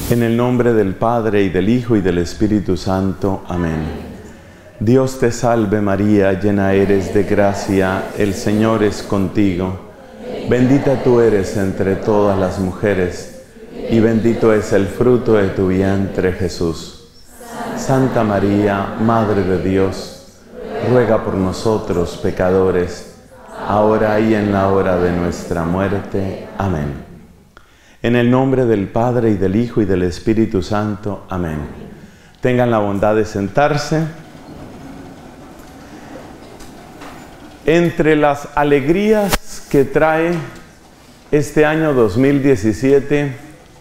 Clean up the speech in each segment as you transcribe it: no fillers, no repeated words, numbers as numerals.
En el nombre del Padre, y del Hijo, y del Espíritu Santo. Amén. Dios te salve María, llena eres de gracia, el Señor es contigo. Bendita tú eres entre todas las mujeres, y bendito es el fruto de tu vientre, Jesús. Santa María, Madre de Dios, ruega por nosotros pecadores, ahora y en la hora de nuestra muerte. Amén. En el nombre del Padre, y del Hijo, y del Espíritu Santo. Amén. Tengan la bondad de sentarse. Entre las alegrías que trae este año 2017,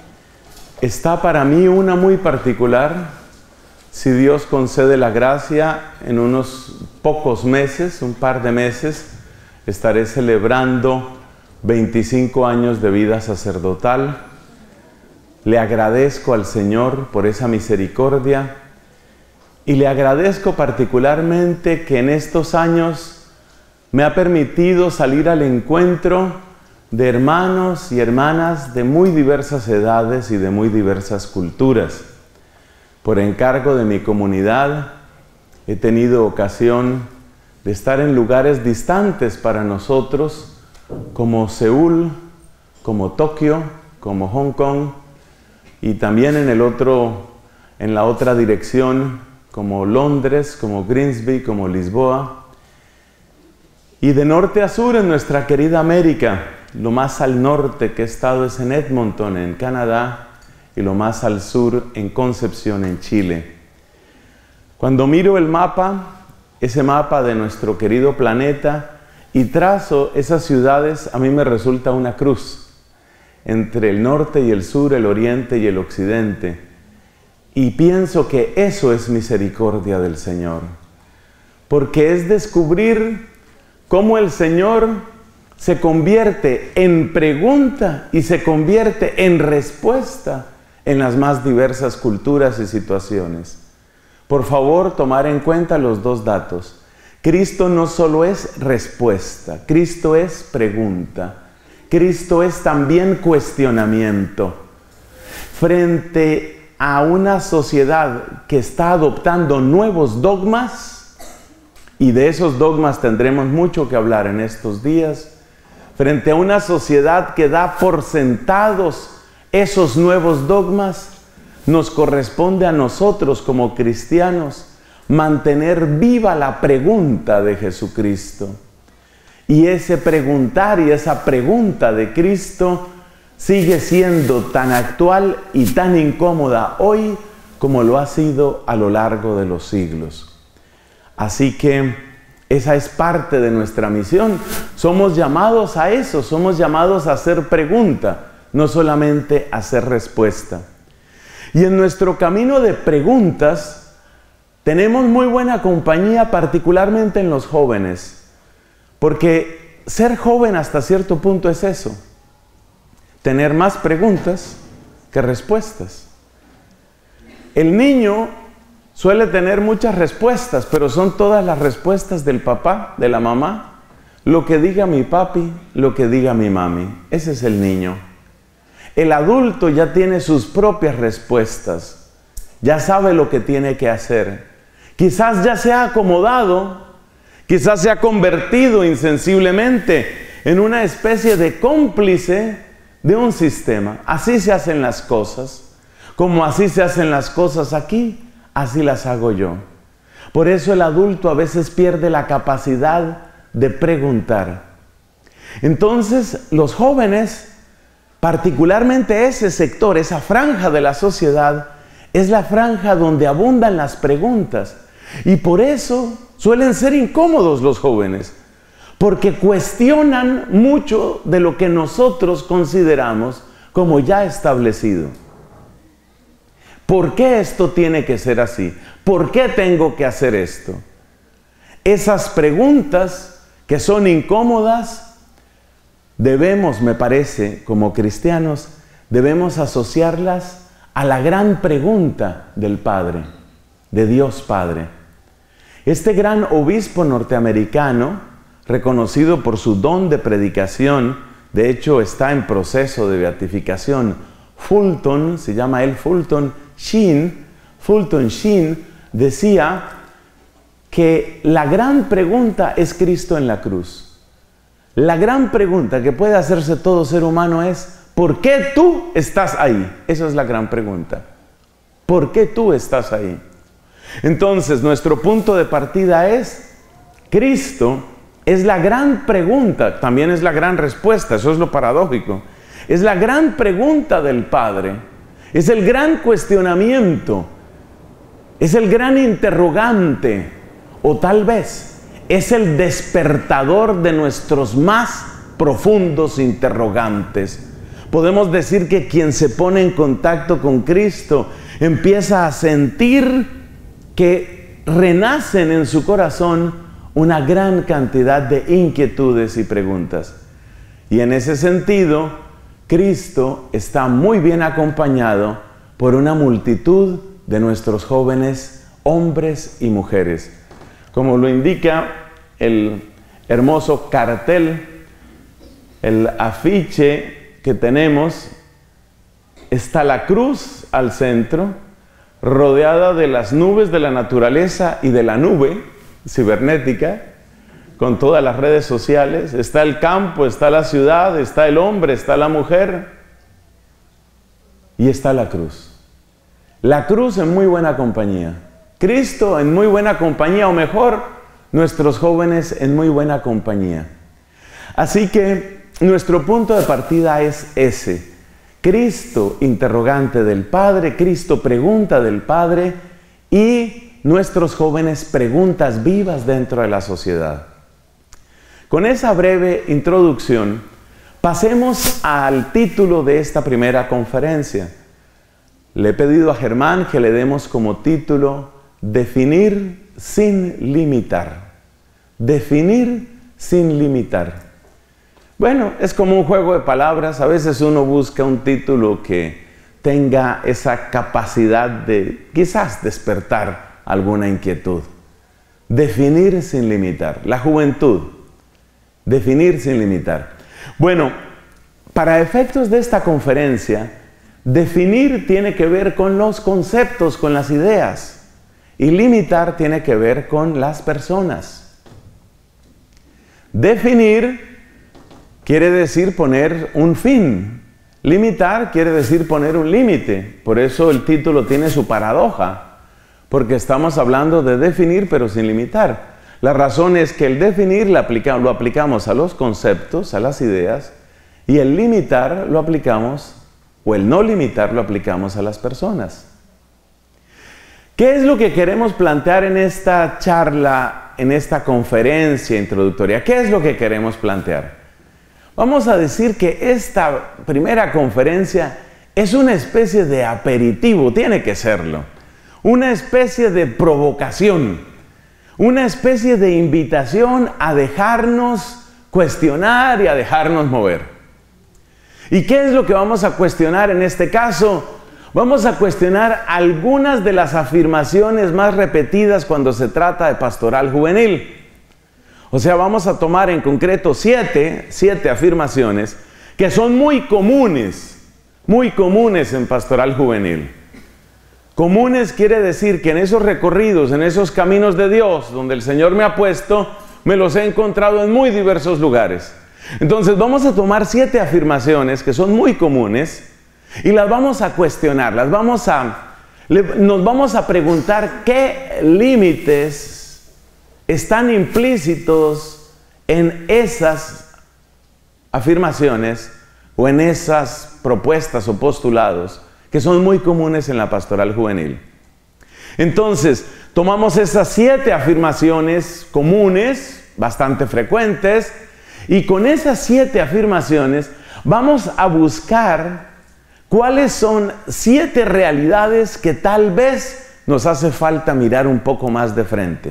está para mí una muy particular. Si Dios concede la gracia, en unos pocos meses, un par de meses, estaré celebrando 25 años de vida sacerdotal. Le agradezco al Señor por esa misericordia y le agradezco particularmente que en estos años me ha permitido salir al encuentro de hermanos y hermanas de muy diversas edades y de muy diversas culturas. Por encargo de mi comunidad he tenido ocasión de estar en lugares distantes para nosotros, como Seúl, como Tokio, como Hong Kong, y también en la otra dirección, como Londres, como Grimsby, como Lisboa. Y de norte a sur en nuestra querida América, lo más al norte que he estado es en Edmonton, en Canadá, y lo más al sur en Concepción, en Chile. Cuando miro el mapa, ese mapa de nuestro querido planeta, y trazo esas ciudades, a mí me resulta una cruz entre el norte y el sur, el oriente y el occidente. Y pienso que eso es misericordia del Señor, porque es descubrir cómo el Señor se convierte en pregunta y se convierte en respuesta en las más diversas culturas y situaciones. Por favor, tomar en cuenta los dos datos. Cristo no solo es respuesta, Cristo es pregunta, Cristo es también cuestionamiento. Frente a una sociedad que está adoptando nuevos dogmas, y de esos dogmas tendremos mucho que hablar en estos días, frente a una sociedad que da por sentados esos nuevos dogmas, nos corresponde a nosotros como cristianos mantener viva la pregunta de Jesucristo. Y ese preguntar y esa pregunta de Cristo sigue siendo tan actual y tan incómoda hoy como lo ha sido a lo largo de los siglos. Así que esa es parte de nuestra misión. Somos llamados a eso, somos llamados a hacer pregunta, no solamente a hacer respuesta. Y en nuestro camino de preguntas, tenemos muy buena compañía, particularmente en los jóvenes, porque ser joven hasta cierto punto es eso, tener más preguntas que respuestas. El niño suele tener muchas respuestas, pero son todas las respuestas del papá, de la mamá, lo que diga mi papi, lo que diga mi mami. Ese es el niño. El adulto ya tiene sus propias respuestas, ya sabe lo que tiene que hacer. Quizás ya se ha acomodado, quizás se ha convertido insensiblemente en una especie de cómplice de un sistema. Así se hacen las cosas, como así se hacen las cosas aquí, así las hago yo. Por eso el adulto a veces pierde la capacidad de preguntar. Entonces, los jóvenes, particularmente ese sector, esa franja de la sociedad, es la franja donde abundan las preguntas. Y por eso suelen ser incómodos los jóvenes, porque cuestionan mucho de lo que nosotros consideramos como ya establecido. ¿Por qué esto tiene que ser así? ¿Por qué tengo que hacer esto? Esas preguntas que son incómodas, debemos, me parece, como cristianos, debemos asociarlas a la gran pregunta del Padre, de Dios Padre. Este gran obispo norteamericano, reconocido por su don de predicación, de hecho está en proceso de beatificación, Fulton, se llama él Fulton Sheen, decía que la gran pregunta es Cristo en la cruz. La gran pregunta que puede hacerse todo ser humano es: ¿por qué tú estás ahí? Esa es la gran pregunta. ¿Por qué tú estás ahí? Entonces, nuestro punto de partida es: Cristo es la gran pregunta, también es la gran respuesta, eso es lo paradójico. Es la gran pregunta del Padre, es el gran cuestionamiento, es el gran interrogante, o tal vez es el despertador de nuestros más profundos interrogantes. Podemos decir que quien se pone en contacto con Cristo empieza a sentir que renacen en su corazón una gran cantidad de inquietudes y preguntas. Y en ese sentido, Cristo está muy bien acompañado por una multitud de nuestros jóvenes hombres y mujeres. Como lo indica el hermoso cartel, el afiche que tenemos, está la cruz al centro, rodeada de las nubes de la naturaleza y de la nube cibernética, con todas las redes sociales. Está el campo, está la ciudad, está el hombre, está la mujer y está la cruz. La cruz en muy buena compañía, Cristo en muy buena compañía, o mejor, nuestros jóvenes en muy buena compañía. Así que nuestro punto de partida es ese: Cristo interrogante del Padre, Cristo pregunta del Padre, y nuestros jóvenes preguntas vivas dentro de la sociedad. Con esa breve introducción, pasemos al título de esta primera conferencia. Le he pedido a Germán que le demos como título: Definir sin limitar. Definir sin limitar. Bueno, es como un juego de palabras. A veces uno busca un título que tenga esa capacidad de quizás despertar alguna inquietud. Definir sin limitar. La juventud. Definir sin limitar. Bueno, para efectos de esta conferencia, definir tiene que ver con los conceptos, con las ideas, y limitar tiene que ver con las personas. Definir quiere decir poner un fin. Limitar quiere decir poner un límite. Por eso el título tiene su paradoja, porque estamos hablando de definir pero sin limitar. La razón es que el definir lo aplicamos a los conceptos, a las ideas, y el limitar lo aplicamos, o el no limitar lo aplicamos a las personas. ¿Qué es lo que queremos plantear en esta charla, en esta conferencia introductoria? ¿Qué es lo que queremos plantear? Vamos a decir que esta primera conferencia es una especie de aperitivo, tiene que serlo, una especie de provocación, una especie de invitación a dejarnos cuestionar y a dejarnos mover. ¿Y qué es lo que vamos a cuestionar en este caso? Vamos a cuestionar algunas de las afirmaciones más repetidas cuando se trata de pastoral juvenil. O sea, vamos a tomar en concreto siete afirmaciones que son muy comunes en pastoral juvenil. Comunes quiere decir que en esos recorridos, en esos caminos de Dios, donde el Señor me ha puesto, me los he encontrado en muy diversos lugares. Entonces vamos a tomar 7 afirmaciones que son muy comunes y las vamos a cuestionar, nos vamos a preguntar qué límites están implícitos en esas afirmaciones o en esas propuestas o postulados que son muy comunes en la pastoral juvenil. Entonces, tomamos esas 7 afirmaciones comunes, bastante frecuentes, y con esas 7 afirmaciones vamos a buscar cuáles son 7 realidades que tal vez nos hace falta mirar un poco más de frente.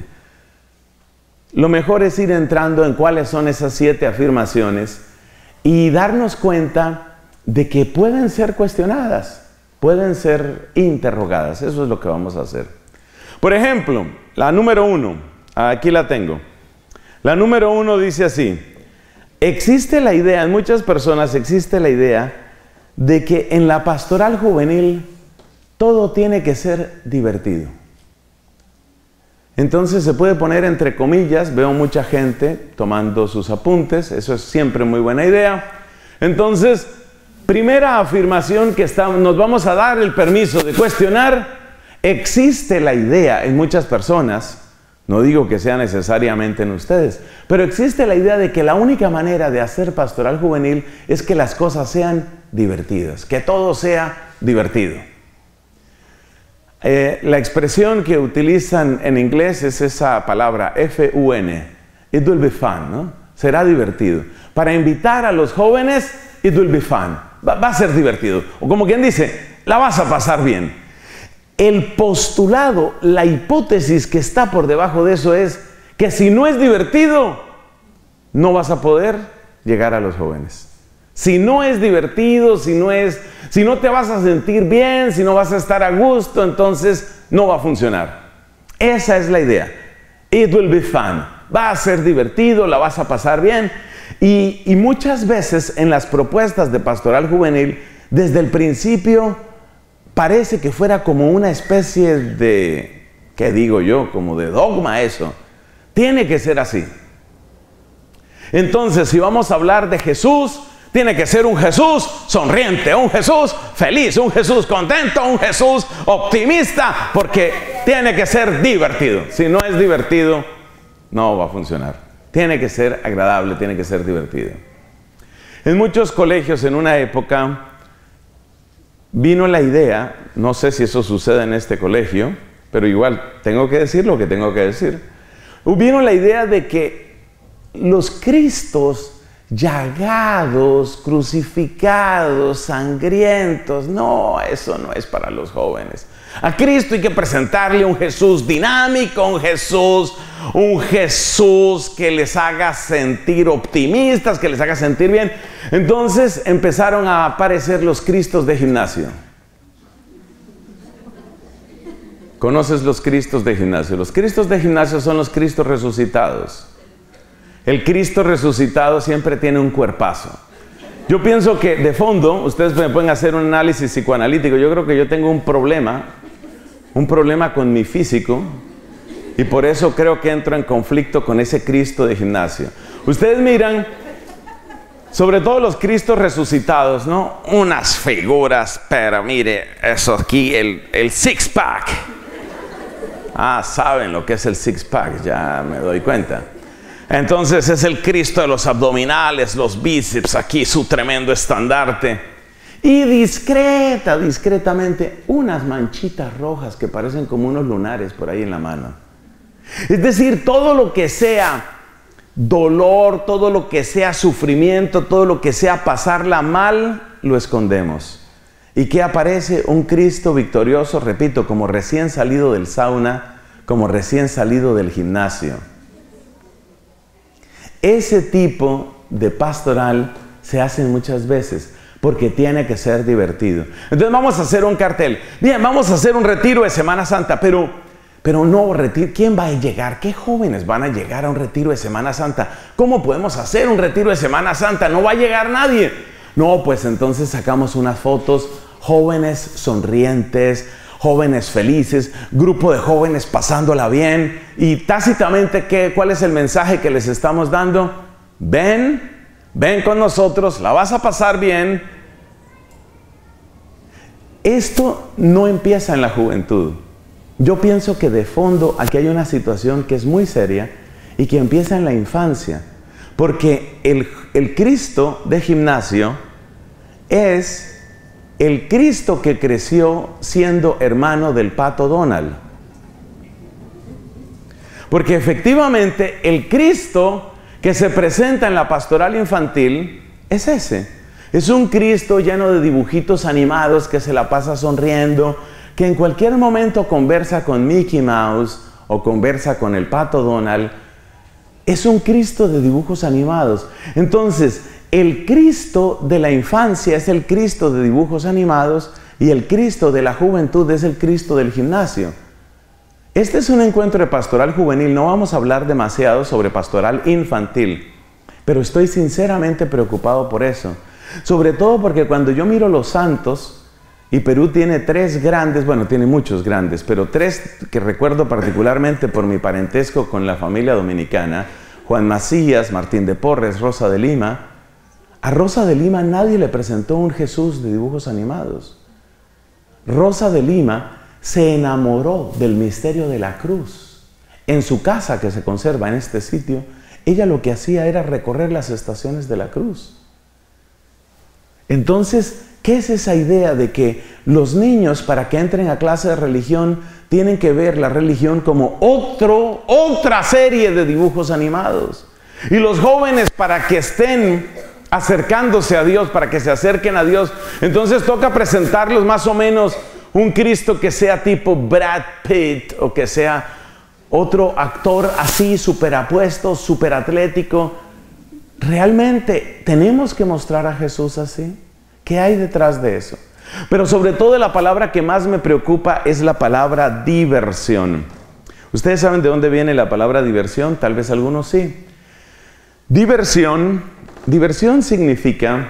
Lo mejor es ir entrando en cuáles son esas 7 afirmaciones y darnos cuenta de que pueden ser cuestionadas, pueden ser interrogadas. Eso es lo que vamos a hacer. Por ejemplo, la número 1, aquí la tengo. La número 1 dice así: existe la idea, en muchas personas existe la idea de que en la pastoral juvenil todo tiene que ser divertido. Entonces se puede poner entre comillas, veo mucha gente tomando sus apuntes, eso es siempre muy buena idea. Entonces, primera afirmación que nos vamos a dar el permiso de cuestionar: existe la idea en muchas personas, no digo que sea necesariamente en ustedes, pero existe la idea de que la única manera de hacer pastoral juvenil es que las cosas sean divertidas, que todo sea divertido. La expresión que utilizan en inglés es esa palabra F-U-N, it will be fun, ¿no? Será divertido. Para invitar a los jóvenes, it will be fun, va a ser divertido. O como quien dice, la vas a pasar bien. El postulado, la hipótesis que está por debajo de eso es que si no es divertido, no vas a poder llegar a los jóvenes. Si no es divertido, si no te vas a sentir bien, si no vas a estar a gusto, entonces no va a funcionar. Esa es la idea. It will be fun. Va a ser divertido, la vas a pasar bien. Y muchas veces en las propuestas de pastoral juvenil, desde el principio, parece que fuera como una especie de, ¿qué digo yo? Como de dogma eso. Tiene que ser así. Entonces, si vamos a hablar de Jesús, tiene que ser un Jesús sonriente, un Jesús feliz, un Jesús contento, un Jesús optimista, porque tiene que ser divertido. Si no es divertido, no va a funcionar. Tiene que ser agradable, tiene que ser divertido. En muchos colegios en una época vino la idea, no sé si eso sucede en este colegio, pero igual tengo que decir lo que tengo que decir. Vino la idea de que los Cristos llagados, crucificados, sangrientos, no, eso no es para los jóvenes. A Cristo hay que presentarle un Jesús dinámico, un Jesús que les haga sentir optimistas, que les haga sentir bien. Entonces empezaron a aparecer los Cristos de gimnasio. ¿Conoces los Cristos de gimnasio? Los Cristos de gimnasio son los Cristos resucitados. El Cristo resucitado siempre tiene un cuerpazo. Yo pienso que de fondo, ustedes me pueden hacer un análisis psicoanalítico. Yo creo que yo tengo un problema con mi físico, y por eso creo que entro en conflicto con ese Cristo de gimnasio. Ustedes miran, sobre todo los Cristos resucitados, ¿no? Unas figuras, pero mire, eso aquí, el six-pack. Ah, saben lo que es el six-pack, ya me doy cuenta. Entonces es el Cristo de los abdominales, los bíceps, aquí su tremendo estandarte. Y discretamente, unas manchitas rojas que parecen como unos lunares por ahí en la mano. Es decir, todo lo que sea dolor, todo lo que sea sufrimiento, todo lo que sea pasarla mal, lo escondemos. ¿Y qué aparece? Un Cristo victorioso, repito, como recién salido del sauna, como recién salido del gimnasio. Ese tipo de pastoral se hace muchas veces porque tiene que ser divertido. Entonces vamos a hacer un cartel. Bien, vamos a hacer un retiro de Semana Santa, pero no retiro. ¿Quién va a llegar? ¿Qué jóvenes van a llegar a un retiro de Semana Santa? ¿Cómo podemos hacer un retiro de Semana Santa? No va a llegar nadie. No, pues entonces sacamos unas fotos, jóvenes sonrientes, jóvenes felices, grupo de jóvenes pasándola bien, y tácitamente, ¿cuál es el mensaje que les estamos dando? Ven con nosotros, la vas a pasar bien. Esto no empieza en la juventud. Yo pienso que de fondo aquí hay una situación que es muy seria y que empieza en la infancia, porque el Cristo de gimnasio es el Cristo que creció siendo hermano del Pato Donald. Porque efectivamente el Cristo que se presenta en la pastoral infantil es ese. Es un Cristo lleno de dibujitos animados que se la pasa sonriendo, que en cualquier momento conversa con Mickey Mouse o conversa con el Pato Donald. Es un Cristo de dibujos animados. Entonces, el Cristo de la infancia es el Cristo de dibujos animados y el Cristo de la juventud es el Cristo del gimnasio. Este es un encuentro de pastoral juvenil. No vamos a hablar demasiado sobre pastoral infantil, pero estoy sinceramente preocupado por eso. Sobre todo porque cuando yo miro los santos, y Perú tiene 3 grandes, bueno, tiene muchos grandes, pero 3 que recuerdo particularmente por mi parentesco con la familia dominicana: Juan Macías, Martín de Porres, Rosa de Lima. A Rosa de Lima nadie le presentó un Jesús de dibujos animados. Rosa de Lima se enamoró del misterio de la cruz. En su casa, que se conserva en este sitio, ella lo que hacía era recorrer las estaciones de la cruz. Entonces, ¿qué es esa idea de que los niños, para que entren a clase de religión, tienen que ver la religión como otra serie de dibujos animados? Y los jóvenes, para que estén acercándose a Dios, para que se acerquen a Dios, entonces toca presentarlos más o menos un Cristo que sea tipo Brad Pitt, o que sea otro actor así, súper apuesto, súper atlético. ¿Realmente tenemos que mostrar a Jesús así? ¿Qué hay detrás de eso? Pero sobre todo, la palabra que más me preocupa es la palabra diversión. ¿Ustedes saben de dónde viene la palabra diversión? Tal vez algunos sí. Diversión significa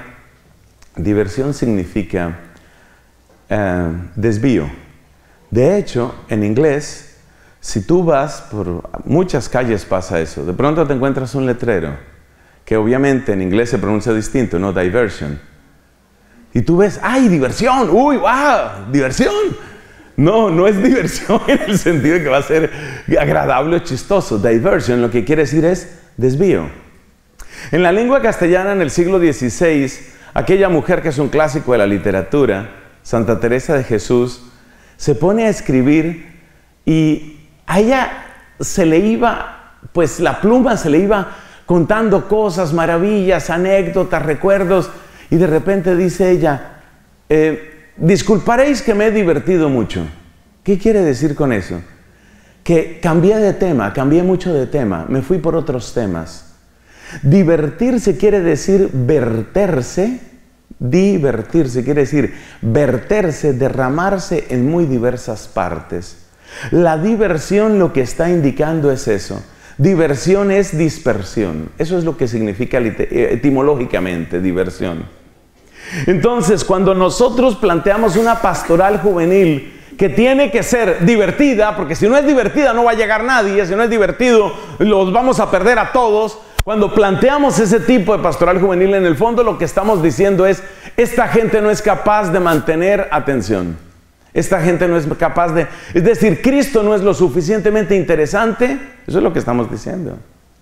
desvío. De hecho, en inglés, si tú vas por muchas calles pasa eso. De pronto te encuentras un letrero, que obviamente en inglés se pronuncia distinto, ¿no? Diversion. Y tú ves, ¡ay, diversión! ¡Uy, wow! ¡Diversión! No, no es diversión en el sentido de que va a ser agradable o chistoso. Diversion lo que quiere decir es desvío. En la lengua castellana, en el siglo XVI, aquella mujer que es un clásico de la literatura, Santa Teresa de Jesús, se pone a escribir, y a ella se le iba, pues la pluma se le iba contando cosas, maravillas, anécdotas, recuerdos, y de repente dice ella, disculparéis que me he divertido mucho. ¿Qué quiere decir con eso? Que cambié mucho de tema, me fui por otros temas. Divertirse quiere decir verterse. Divertirse quiere decir verterse, derramarse en muy diversas partes. La diversión lo que está indicando es eso. Diversión es dispersión. Eso es lo que significa etimológicamente diversión. Entonces, cuando nosotros planteamos una pastoral juvenil que tiene que ser divertida, porque si no es divertida no va a llegar nadie, si no es divertido los vamos a perder a todos. Cuando planteamos ese tipo de pastoral juvenil, en el fondo lo que estamos diciendo es: esta gente no es capaz de mantener atención. Esta gente no es capaz de... Es decir, Cristo no es lo suficientemente interesante. Eso es lo que estamos diciendo.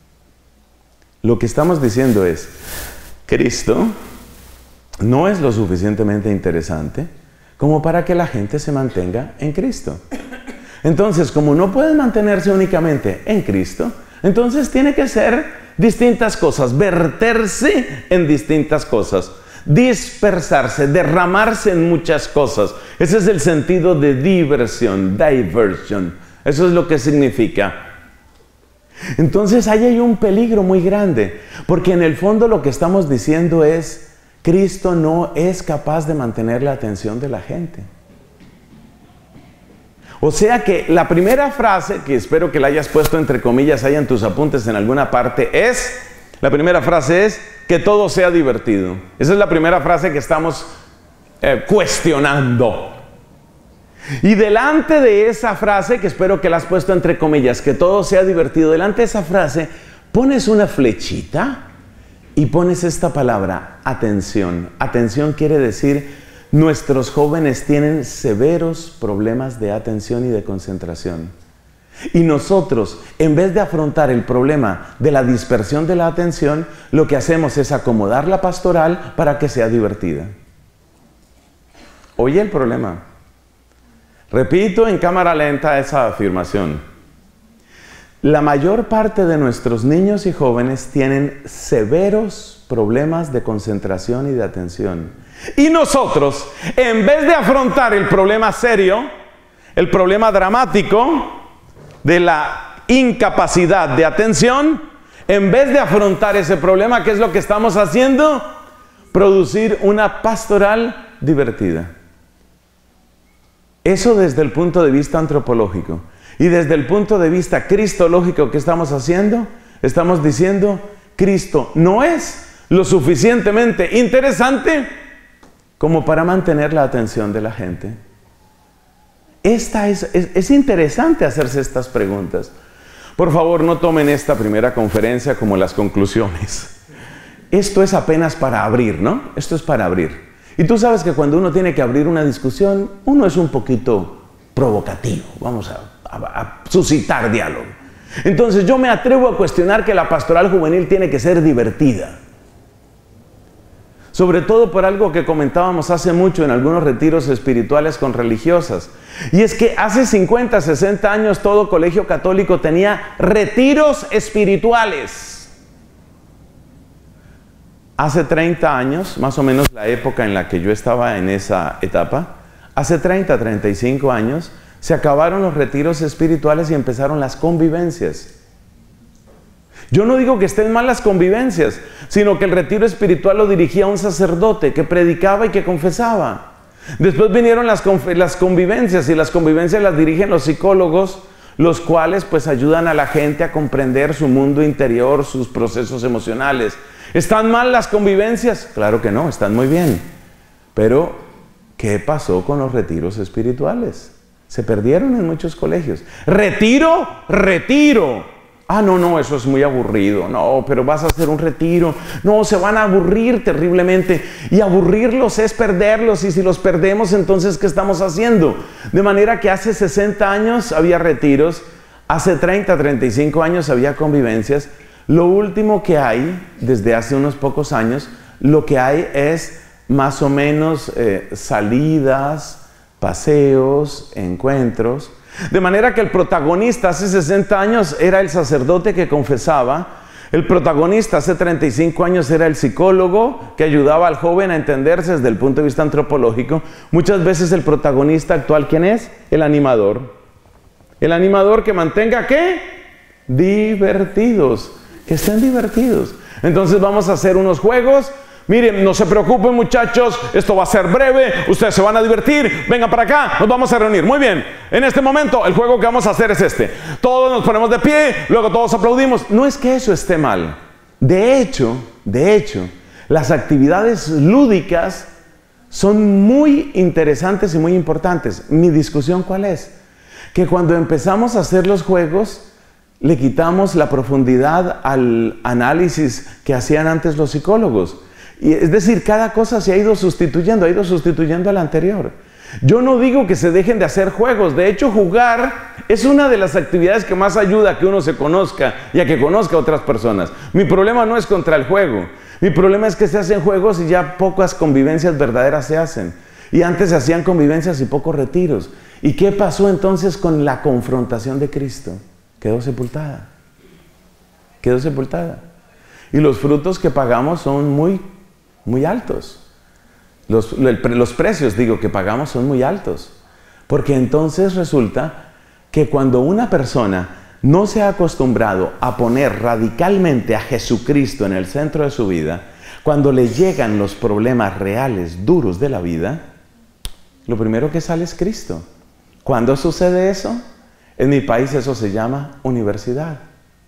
Lo que estamos diciendo es: Cristo no es lo suficientemente interesante como para que la gente se mantenga en Cristo. Entonces, como no pueden mantenerse únicamente en Cristo, entonces tiene que ser distintas cosas, verterse en distintas cosas, dispersarse, derramarse en muchas cosas. Ese es el sentido de diversión, diversion. Eso es lo que significa. Entonces ahí hay un peligro muy grande, porque en el fondo lo que estamos diciendo es: Cristo no es capaz de mantener la atención de la gente. O sea que la primera frase, que espero que la hayas puesto entre comillas ahí en tus apuntes en alguna parte, la primera frase es que todo sea divertido. Esa es la primera frase que estamos cuestionando. Y delante de esa frase, que espero que la has puesto entre comillas, que todo sea divertido, delante de esa frase pones una flechita y pones esta palabra: atención. Atención quiere decir: nuestros jóvenes tienen severos problemas de atención y de concentración. Y nosotros, en vez de afrontar el problema de la dispersión de la atención, lo que hacemos es acomodar la pastoral para que sea divertida. Oye el problema. Repito en cámara lenta esa afirmación. La mayor parte de nuestros niños y jóvenes tienen severos problemas de concentración y de atención. Y nosotros, en vez de afrontar el problema serio, el problema dramático de la incapacidad de atención, en vez de afrontar ese problema, ¿qué es lo que estamos haciendo? Producir una pastoral divertida. Eso desde el punto de vista antropológico. Y desde el punto de vista cristológico, ¿qué estamos haciendo? Estamos diciendo: Cristo no es lo suficientemente interesante como para mantener la atención de la gente. Es interesante hacerse estas preguntas. Por favor, no tomen esta primera conferencia como las conclusiones. Esto es apenas para abrir, ¿no? Esto es para abrir. Y tú sabes que cuando uno tiene que abrir una discusión, uno es un poquito provocativo. Vamos a suscitar diálogo. Entonces yo me atrevo a cuestionar que la pastoral juvenil tiene que ser divertida. Sobre todo por algo que comentábamos hace mucho en algunos retiros espirituales con religiosas. Y es que hace 50, 60 años todo colegio católico tenía retiros espirituales. Hace 30 años, más o menos la época en la que yo estaba en esa etapa, hace 30, 35 años, se acabaron los retiros espirituales y empezaron las convivencias. Yo no digo que estén mal las convivencias, sino que el retiro espiritual lo dirigía un sacerdote que predicaba y que confesaba. Después vinieron las convivencias, y las convivencias las dirigen los psicólogos, los cuales pues ayudan a la gente a comprender su mundo interior, sus procesos emocionales. ¿Están mal las convivencias? Claro que no, están muy bien. Pero, ¿qué pasó con los retiros espirituales? Se perdieron en muchos colegios. ¡Retiro! ¡Retiro! Ah, no, eso es muy aburrido. No, pero vas a hacer un retiro. No, se van a aburrir terriblemente. Y aburrirlos es perderlos. Y si los perdemos, entonces, ¿qué estamos haciendo? De manera que hace 60 años había retiros. Hace 30, 35 años había convivencias. Lo último que hay, desde hace unos pocos años, lo que hay es más o menos salidas, paseos, encuentros. De manera que el protagonista hace 60 años era el sacerdote que confesaba. El protagonista hace 35 años era el psicólogo que ayudaba al joven a entenderse desde el punto de vista antropológico. Muchas veces el protagonista actual, ¿quién es? El animador. El animador que mantenga, ¿qué? Divertidos. Que estén divertidos. Entonces vamos a hacer unos juegos. Miren, no se preocupen muchachos, esto va a ser breve, ustedes se van a divertir, vengan para acá, nos vamos a reunir. Muy bien, en este momento el juego que vamos a hacer es este. Todos nos ponemos de pie, luego todos aplaudimos. No es que eso esté mal. De hecho, las actividades lúdicas son muy interesantes y muy importantes. Mi discusión, ¿cuál es? Que cuando empezamos a hacer los juegos, le quitamos la profundidad al análisis que hacían antes los psicólogos. Y es decir, cada cosa se ha ido sustituyendo a la anterior. Yo no digo que se dejen de hacer juegos. De hecho, jugar es una de las actividades que más ayuda a que uno se conozca y a que conozca a otras personas. Mi problema no es contra el juego. Mi problema es que se hacen juegos y ya pocas convivencias verdaderas se hacen. Y antes se hacían convivencias y pocos retiros. ¿Y qué pasó entonces con la confrontación de Cristo? Quedó sepultada. Quedó sepultada. Y los frutos que pagamos son muy altos. Los precios, digo, que pagamos son muy altos. Porque entonces resulta que cuando una persona no se ha acostumbrado a poner radicalmente a Jesucristo en el centro de su vida, cuando le llegan los problemas reales, duros de la vida, lo primero que sale es Cristo. ¿Cuándo sucede eso? En mi país eso se llama universidad.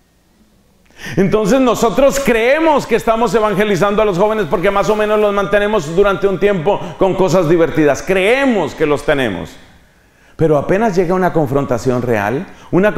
Entonces nosotros creemos que estamos evangelizando a los jóvenes porque más o menos los mantenemos durante un tiempo con cosas divertidas. Creemos que los tenemos. Pero apenas llega una confrontación real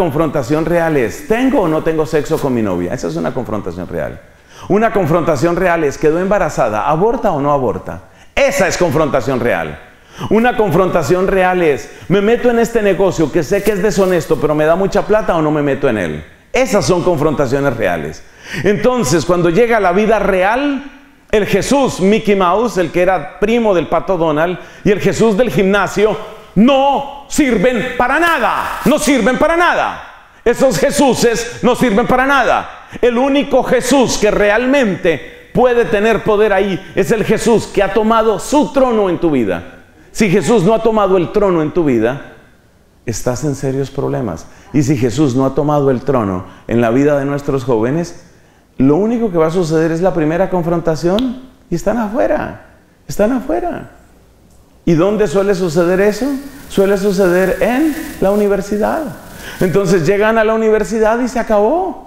es, ¿tengo o no tengo sexo con mi novia? Esa es una confrontación real. Una confrontación real es, ¿quedó embarazada? ¿Aborta o no aborta? Esa es confrontación real. Una confrontación real es, ¿me meto en este negocio que sé que es deshonesto, pero me da mucha plata o no me meto en él? Esas son confrontaciones reales. Entonces, cuando llega la vida real, el Jesús Mickey Mouse, el que era primo del Pato Donald, y el Jesús del gimnasio, no sirven para nada. No sirven para nada. Esos Jesuses no sirven para nada. El único Jesús que realmente puede tener poder ahí es el Jesús que ha tomado su trono en tu vida. Si Jesús no ha tomado el trono en tu vida, estás en serios problemas. Y si Jesús no ha tomado el trono en la vida de nuestros jóvenes, lo único que va a suceder es la primera confrontación y están afuera. Están afuera. ¿Y dónde suele suceder eso? Suele suceder en la universidad. Entonces llegan a la universidad y se acabó.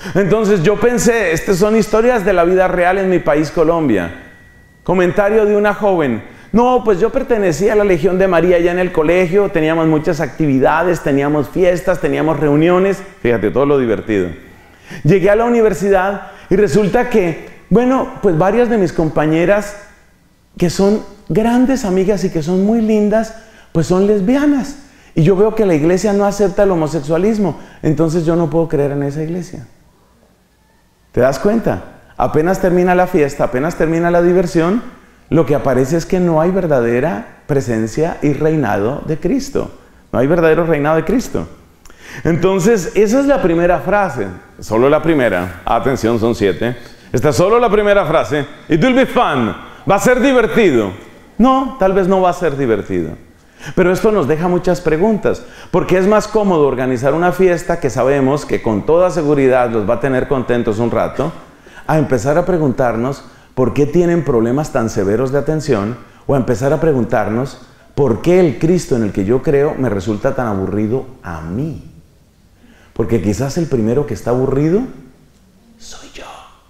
Entonces yo pensé, estas son historias de la vida real en mi país, Colombia. Comentario de una joven: no, pues yo pertenecía a la Legión de María allá en el colegio, teníamos muchas actividades, teníamos fiestas, teníamos reuniones, fíjate todo lo divertido. Llegué a la universidad y resulta que, bueno, pues varias de mis compañeras que son grandes amigas y que son muy lindas, pues son lesbianas. Y yo veo que la iglesia no acepta el homosexualismo, entonces yo no puedo creer en esa iglesia. ¿Te das cuenta? Apenas termina la fiesta, apenas termina la diversión, lo que aparece es que no hay verdadera presencia y reinado de Cristo. No hay verdadero reinado de Cristo. Entonces, esa es la primera frase. Solo la primera. Atención, son 7. Esta es solo la primera frase. It will be fun. ¿Va a ser divertido? No, tal vez no va a ser divertido. Pero esto nos deja muchas preguntas, porque es más cómodo organizar una fiesta que sabemos que con toda seguridad los va a tener contentos un rato, a empezar a preguntarnos por qué tienen problemas tan severos de atención, o a empezar a preguntarnos por qué el Cristo en el que yo creo me resulta tan aburrido a mí. Porque quizás el primero que está aburrido soy yo.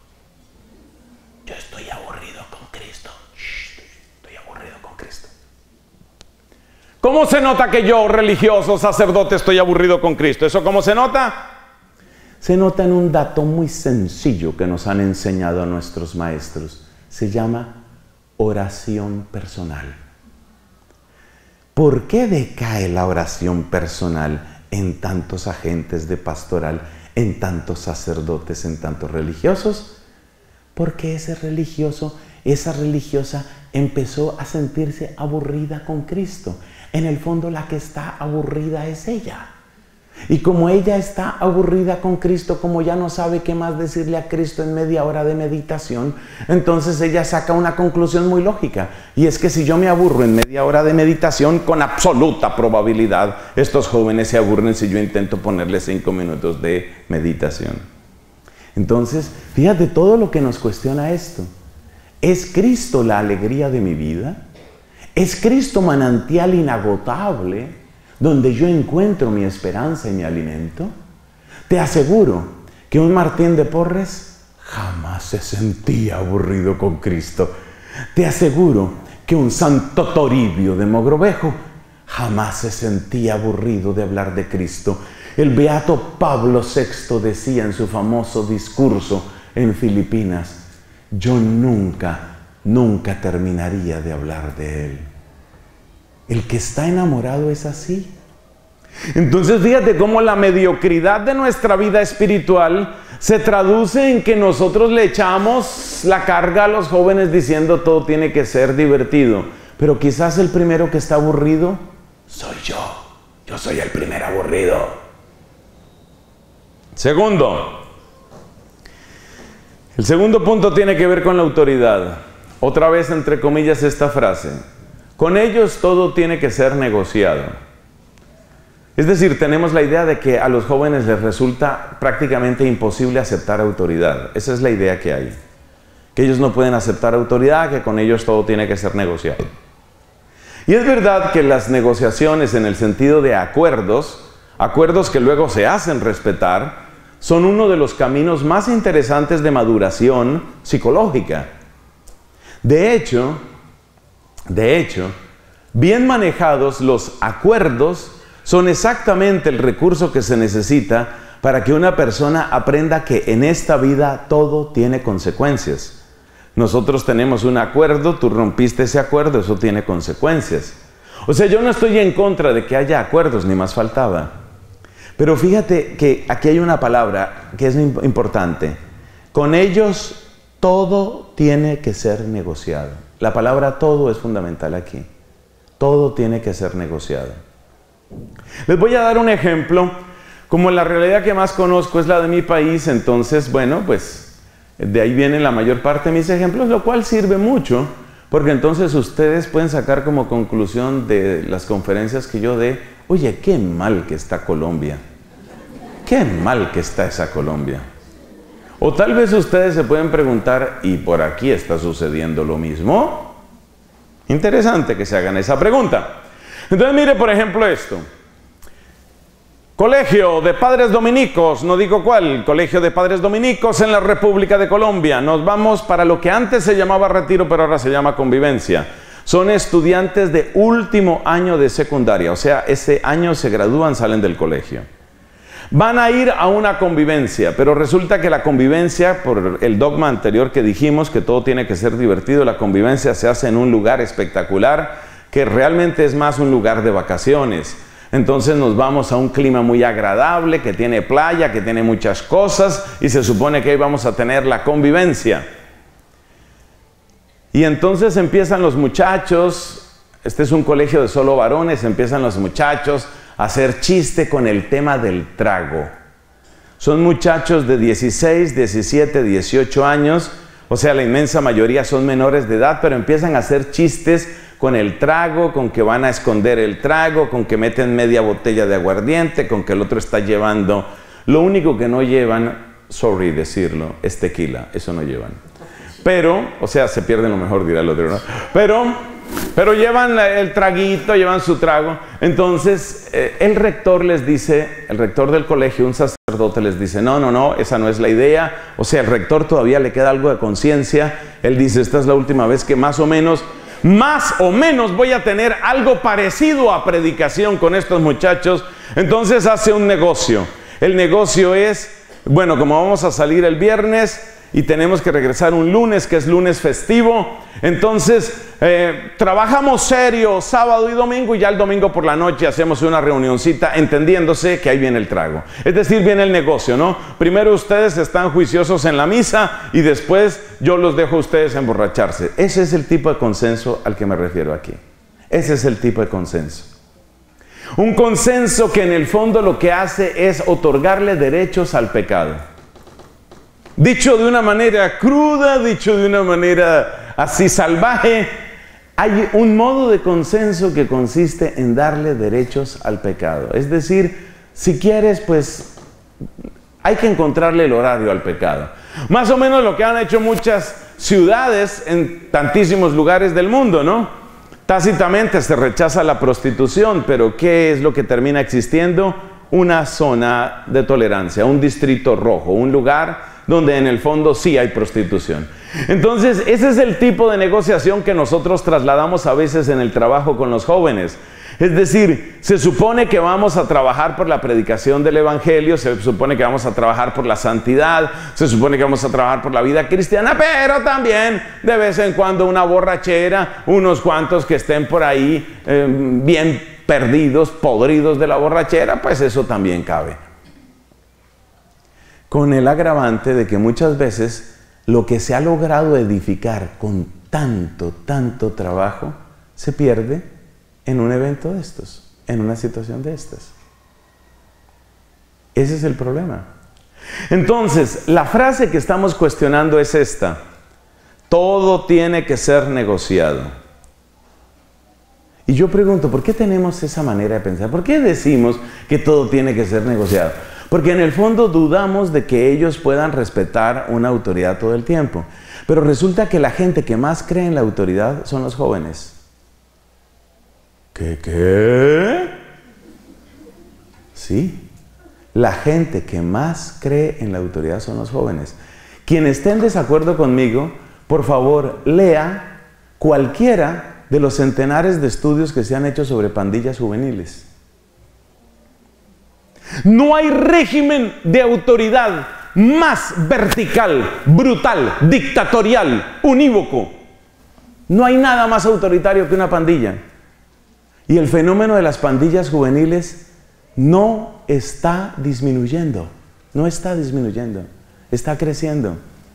Yo estoy aburrido con Cristo. Estoy aburrido con Cristo. ¿Cómo se nota que yo, religioso, sacerdote, estoy aburrido con Cristo? ¿Eso cómo se nota? Se nota en un dato muy sencillo que nos han enseñado nuestros maestros. Se llama oración personal. ¿Por qué decae la oración personal en tantos agentes de pastoral, en tantos sacerdotes, en tantos religiosos? Porque ese religioso, esa religiosa empezó a sentirse aburrida con Cristo. En el fondo la que está aburrida es ella. Y como ella está aburrida con Cristo, como ya no sabe qué más decirle a Cristo en media hora de meditación, entonces ella saca una conclusión muy lógica. Y es que si yo me aburro en media hora de meditación, con absoluta probabilidad, estos jóvenes se aburren si yo intento ponerles 5 minutos de meditación. Entonces, fíjate todo lo que nos cuestiona esto. ¿Es Cristo la alegría de mi vida? ¿Es Cristo manantial inagotable donde yo encuentro mi esperanza y mi alimento? Te aseguro que un Martín de Porres jamás se sentía aburrido con Cristo. Te aseguro que un Santo Toribio de Mogrovejo jamás se sentía aburrido de hablar de Cristo. El beato Pablo VI decía en su famoso discurso en Filipinas: yo nunca terminaría de hablar de Él. El que está enamorado es así. Entonces fíjate cómo la mediocridad de nuestra vida espiritual se traduce en que nosotros le echamos la carga a los jóvenes diciendo todo tiene que ser divertido. Pero quizás el primero que está aburrido soy yo. Yo soy el primer aburrido. Segundo. El segundo punto tiene que ver con la autoridad. Otra vez entre comillas esta frase: con ellos todo tiene que ser negociado. Es decir, tenemos la idea de que a los jóvenes les resulta prácticamente imposible aceptar autoridad. Esa es la idea que hay. Que ellos no pueden aceptar autoridad, que con ellos todo tiene que ser negociado. Y es verdad que las negociaciones en el sentido de acuerdos que luego se hacen respetar, son uno de los caminos más interesantes de maduración psicológica. De hecho, bien manejados, los acuerdos son exactamente el recurso que se necesita para que una persona aprenda que en esta vida todo tiene consecuencias. Nosotros tenemos un acuerdo, tú rompiste ese acuerdo, eso tiene consecuencias. O sea, yo no estoy en contra de que haya acuerdos, ni más faltaba. Pero fíjate que aquí hay una palabra que es importante. Con ellos todo tiene que ser negociado. La palabra todo es fundamental aquí. Todo tiene que ser negociado. Les voy a dar un ejemplo. Como la realidad que más conozco es la de mi país, entonces, bueno, pues de ahí vienen la mayor parte de mis ejemplos, lo cual sirve mucho, porque entonces ustedes pueden sacar como conclusión de las conferencias que yo dé: oye, qué mal que está Colombia. Qué mal que está esa Colombia. O tal vez ustedes se pueden preguntar: ¿y por aquí está sucediendo lo mismo? Interesante que se hagan esa pregunta. Entonces mire por ejemplo esto. Colegio de Padres Dominicos, no digo cuál, Colegio de Padres Dominicos en la República de Colombia. Nos vamos para lo que antes se llamaba retiro, pero ahora se llama convivencia. Son estudiantes de último año de secundaria, o sea, ese año se gradúan, salen del colegio. Van a ir a una convivencia, pero resulta que la convivencia, por el dogma anterior que dijimos, que todo tiene que ser divertido, la convivencia se hace en un lugar espectacular, que realmente es más un lugar de vacaciones. Entonces nos vamos a un clima muy agradable, que tiene playa, que tiene muchas cosas, y se supone que ahí vamos a tener la convivencia. Y entonces empiezan los muchachos, este es un colegio de solo varones, empiezan los muchachos a hacer chiste con el tema del trago. Son muchachos de 16, 17, 18 años, o sea, la inmensa mayoría son menores de edad, pero empiezan a hacer chistes con el trago, con que van a esconder el trago, con que meten media botella de aguardiente, con que el otro está llevando. Lo único que no llevan, sorry decirlo, es tequila, eso no llevan. Pero, o sea, se pierden lo mejor, dirá el otro, ¿no? Pero llevan el traguito, llevan su trago. Entonces, el rector les dice, el rector del colegio, un sacerdote les dice, no, esa no es la idea. O sea, el rector todavía le queda algo de conciencia. Él dice, esta es la última vez que más o menos voy a tener algo parecido a predicación con estos muchachos. Entonces hace un negocio. El negocio es, bueno, como vamos a salir el viernes y tenemos que regresar un lunes, que es lunes festivo, entonces trabajamos serio sábado y domingo, y ya el domingo por la noche hacemos una reunioncita, entendiéndose que ahí viene el trago. Es decir, viene el negocio, ¿no? Primero ustedes están juiciosos en la misa y después yo los dejo a ustedes emborracharse. Ese es el tipo de consenso al que me refiero aquí. Ese es el tipo de consenso. Un consenso que en el fondo lo que hace es otorgarle derechos al pecado. Dicho de una manera cruda, dicho de una manera así salvaje, hay un modo de consenso que consiste en darle derechos al pecado. Es decir, si quieres, pues hay que encontrarle el horario al pecado. Más o menos lo que han hecho muchas ciudades en tantísimos lugares del mundo, ¿no? Tácitamente se rechaza la prostitución, pero ¿qué es lo que termina existiendo? Una zona de tolerancia, un distrito rojo, un lugar donde en el fondo sí hay prostitución. Entonces, ese es el tipo de negociación que nosotros trasladamos a veces en el trabajo con los jóvenes. Es decir, se supone que vamos a trabajar por la predicación del evangelio, se supone que vamos a trabajar por la santidad, se supone que vamos a trabajar por la vida cristiana, pero también de vez en cuando una borrachera, unos cuantos que estén por ahí bien perdidos, podridos de la borrachera, pues eso también cabe. Con el agravante de que muchas veces lo que se ha logrado edificar con tanto trabajo se pierde en un evento de estos, en una situación de estas. Ese es el problema. Entonces, la frase que estamos cuestionando es esta: todo tiene que ser negociado. Y yo pregunto, ¿por qué tenemos esa manera de pensar? ¿Por qué decimos que todo tiene que ser negociado? Porque en el fondo dudamos de que ellos puedan respetar una autoridad todo el tiempo. Pero resulta que la gente que más cree en la autoridad son los jóvenes. ¿Qué? Sí. La gente que más cree en la autoridad son los jóvenes. Quien esté en desacuerdo conmigo, por favor, lea cualquiera de los centenares de estudios que se han hecho sobre pandillas juveniles. No hay régimen de autoridad más vertical, brutal, dictatorial, unívoco. No hay nada más autoritario que una pandilla. Y el fenómeno de las pandillas juveniles no está disminuyendo. No está disminuyendo. Está creciendo.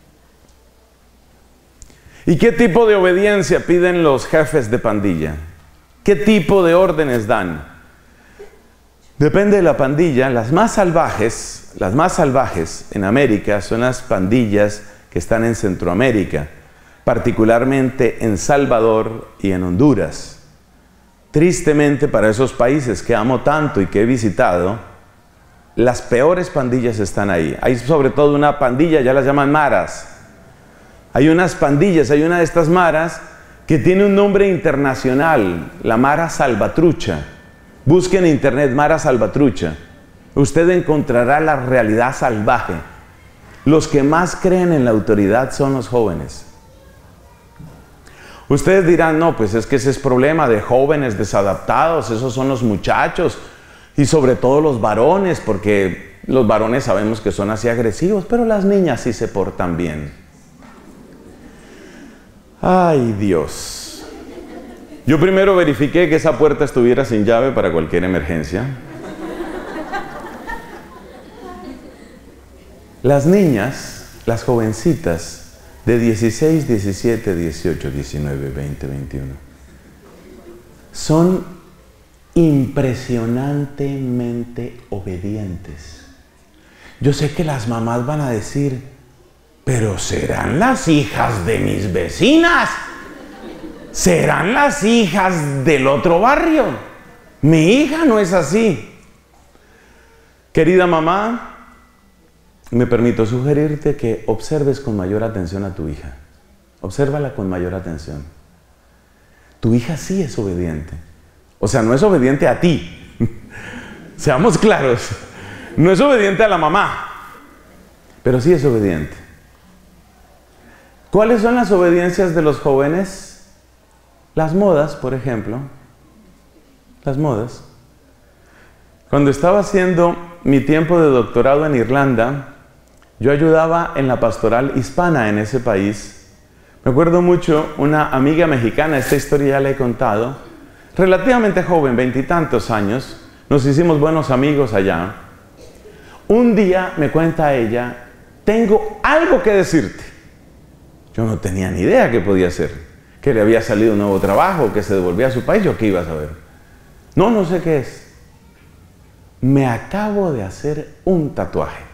¿Y qué tipo de obediencia piden los jefes de pandilla? ¿Qué tipo de órdenes dan? Depende de la pandilla. Las más salvajes en América son las pandillas que están en Centroamérica, particularmente en Salvador y en Honduras. Tristemente, para esos países que amo tanto y que he visitado, las peores pandillas están ahí. Hay sobre todo una pandilla, ya las llaman maras. Hay unas pandillas, hay una de estas maras que tiene un nombre internacional, la Mara Salvatrucha. Busquen en internet Mara Salvatrucha. usted encontrará la realidad salvaje. Los que más creen en la autoridad son los jóvenes. Ustedes dirán, no, pues es que ese es problema de jóvenes desadaptados, esos son los muchachos, y sobre todo los varones, porque los varones sabemos que son así agresivos, pero las niñas sí se portan bien. Ay, Dios. Yo primero verifiqué que esa puerta estuviera sin llave para cualquier emergencia. Las niñas, las jovencitas, de 16, 17, 18, 19, 20, 21, son impresionantemente obedientes. Yo sé que las mamás van a decir, pero serán las hijas de mis vecinas, serán las hijas del otro barrio. Mi hija no es así. Querida mamá, me permito sugerirte que observes con mayor atención a tu hija. Obsérvala con mayor atención. Tu hija sí es obediente. O sea, no es obediente a ti. Seamos claros. No es obediente a la mamá, pero sí es obediente. ¿Cuáles son las obediencias de los jóvenes? Las modas, por ejemplo. Las modas. Cuando estaba haciendo mi tiempo de doctorado en Irlanda, yo ayudaba en la pastoral hispana en ese país. Me acuerdo mucho, una amiga mexicana, esta historia ya la he contado, relativamente joven, 20 y tantos años, nos hicimos buenos amigos allá. Un día me cuenta ella, tengo algo que decirte. Yo no tenía ni idea qué podía ser, que le había salido un nuevo trabajo, que se devolvía a su país, yo qué iba a saber. No sé qué es. Me acabo de hacer un tatuaje.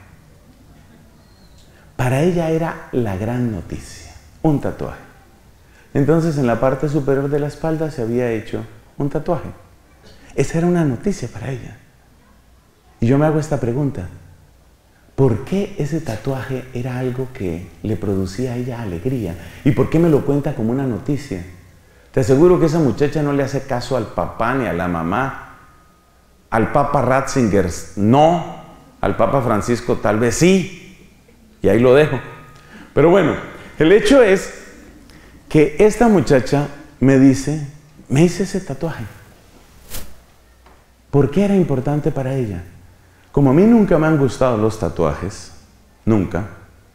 Para ella era la gran noticia, un tatuaje. Entonces en la parte superior de la espalda se había hecho un tatuaje. Esa era una noticia para ella. Y yo me hago esta pregunta, ¿por qué ese tatuaje era algo que le producía a ella alegría? ¿Y por qué me lo cuenta como una noticia? Te aseguro que esa muchacha no le hace caso al papá ni a la mamá. Al Papa Ratzinger no, al Papa Francisco tal vez sí. Y ahí lo dejo. Pero bueno, el hecho es que esta muchacha me dice, me hice ese tatuaje. ¿Por qué era importante para ella? Como a mí nunca me han gustado los tatuajes, nunca,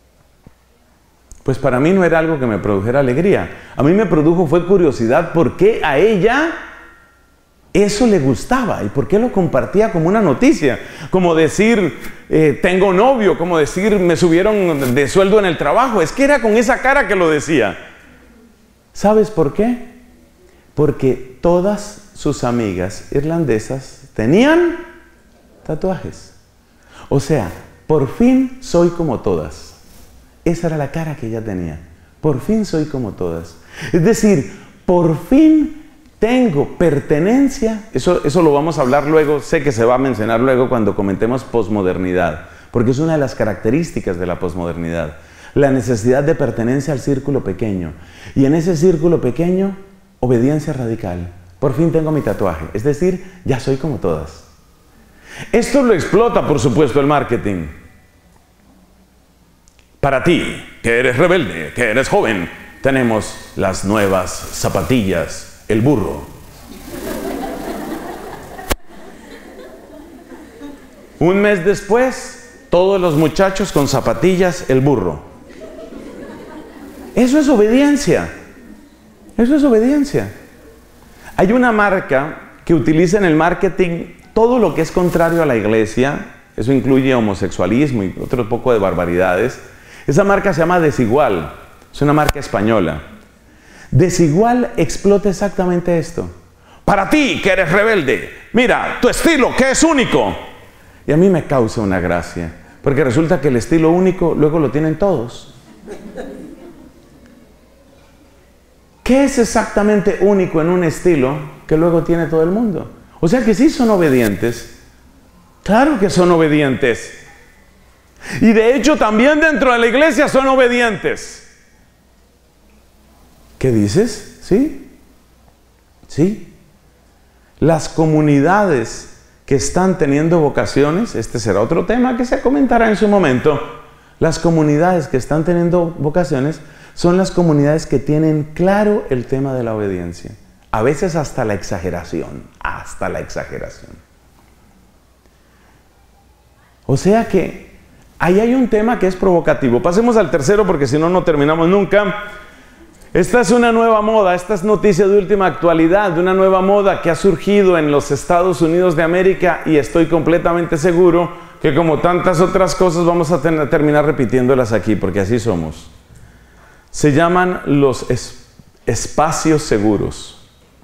pues para mí no era algo que me produjera alegría. A mí me produjo fue curiosidad por qué a ella eso le gustaba y por qué lo compartía como una noticia, como decir, tengo novio, como decir, me subieron de sueldo en el trabajo. Es que era con esa cara que lo decía. ¿Sabes por qué? Porque todas sus amigas irlandesas tenían tatuajes. O sea, por fin soy como todas. Esa era la cara que ella tenía. Por fin soy como todas. Es decir, por fin tengo pertenencia. Eso lo vamos a hablar luego, sé que se va a mencionar luego cuando comentemos posmodernidad, porque es una de las características de la posmodernidad, la necesidad de pertenencia al círculo pequeño. Y en ese círculo pequeño, obediencia radical. Por fin tengo mi tatuaje, es decir, ya soy como todas. Esto lo explota, por supuesto, el marketing. Para ti, que eres rebelde, que eres joven, tenemos las nuevas zapatillas, el burro. Un mes después, todos los muchachos con zapatillas, el burro. Eso es obediencia. Eso es obediencia. Hay una marca que utiliza en el marketing todo lo que es contrario a la iglesia. Eso incluye homosexualismo y otro poco de barbaridades. Esa marca se llama Desigual. Es una marca española. Desigual explota exactamente esto. Para ti, que eres rebelde, mira, tu estilo, que es único. Y a mí me causa una gracia, porque resulta que el estilo único luego lo tienen todos. ¿Qué es exactamente único en un estilo que luego tiene todo el mundo? O sea que sí son obedientes. Claro que son obedientes. Y de hecho también dentro de la iglesia son obedientes. ¿Qué dices? ¿Sí? ¿Sí? Las comunidades que están teniendo vocaciones, este será otro tema que se comentará en su momento, las comunidades que están teniendo vocaciones son las comunidades que tienen claro el tema de la obediencia. A veces hasta la exageración, hasta la exageración. O sea que ahí hay un tema que es provocativo. Pasemos al tercero porque si no, no terminamos nunca. Esta es una nueva moda, esta es noticia de última actualidad, de una nueva moda que ha surgido en los Estados Unidos de América y estoy completamente seguro que como tantas otras cosas vamos a terminar repitiéndolas aquí porque así somos. Se llaman los espacios seguros.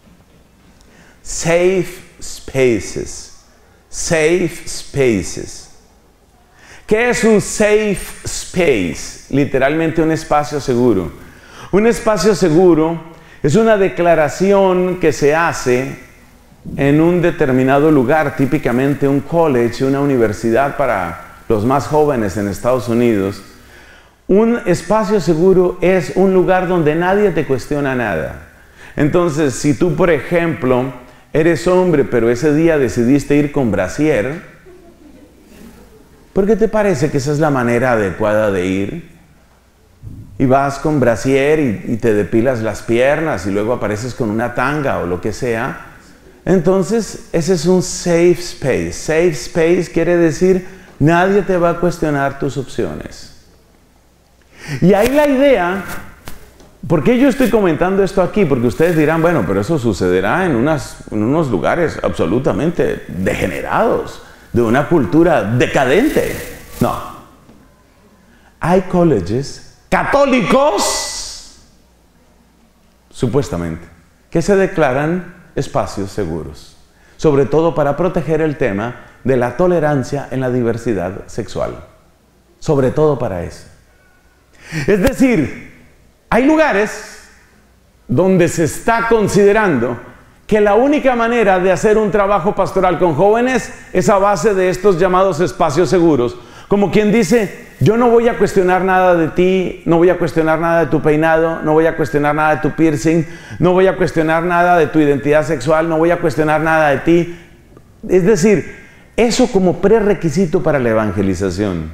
Safe spaces. Safe spaces. ¿Qué es un safe space? Literalmente un espacio seguro. Un espacio seguro es una declaración que se hace en un determinado lugar, típicamente un college, una universidad para los más jóvenes en Estados Unidos. Un espacio seguro es un lugar donde nadie te cuestiona nada. Entonces, si tú, por ejemplo, eres hombre, pero ese día decidiste ir con brasier, ¿por qué te parece que esa es la manera adecuada de ir? Y vas con brasier y te depilas las piernas y luego apareces con una tanga o lo que sea. Entonces, ese es un safe space. Safe space quiere decir nadie te va a cuestionar tus opciones. Y ahí la idea, ¿por qué yo estoy comentando esto aquí? Porque ustedes dirán, bueno, pero eso sucederá en unos lugares absolutamente degenerados, de una cultura decadente. No. Hay colleges católicos, supuestamente, que se declaran espacios seguros, sobre todo para proteger el tema de la tolerancia en la diversidad sexual, sobre todo para eso. Es decir, hay lugares donde se está considerando que la única manera de hacer un trabajo pastoral con jóvenes es a base de estos llamados espacios seguros, como quien dice, yo no voy a cuestionar nada de ti, no voy a cuestionar nada de tu peinado, no voy a cuestionar nada de tu piercing, no voy a cuestionar nada de tu identidad sexual, no voy a cuestionar nada de ti. Es decir, eso como prerequisito para la evangelización.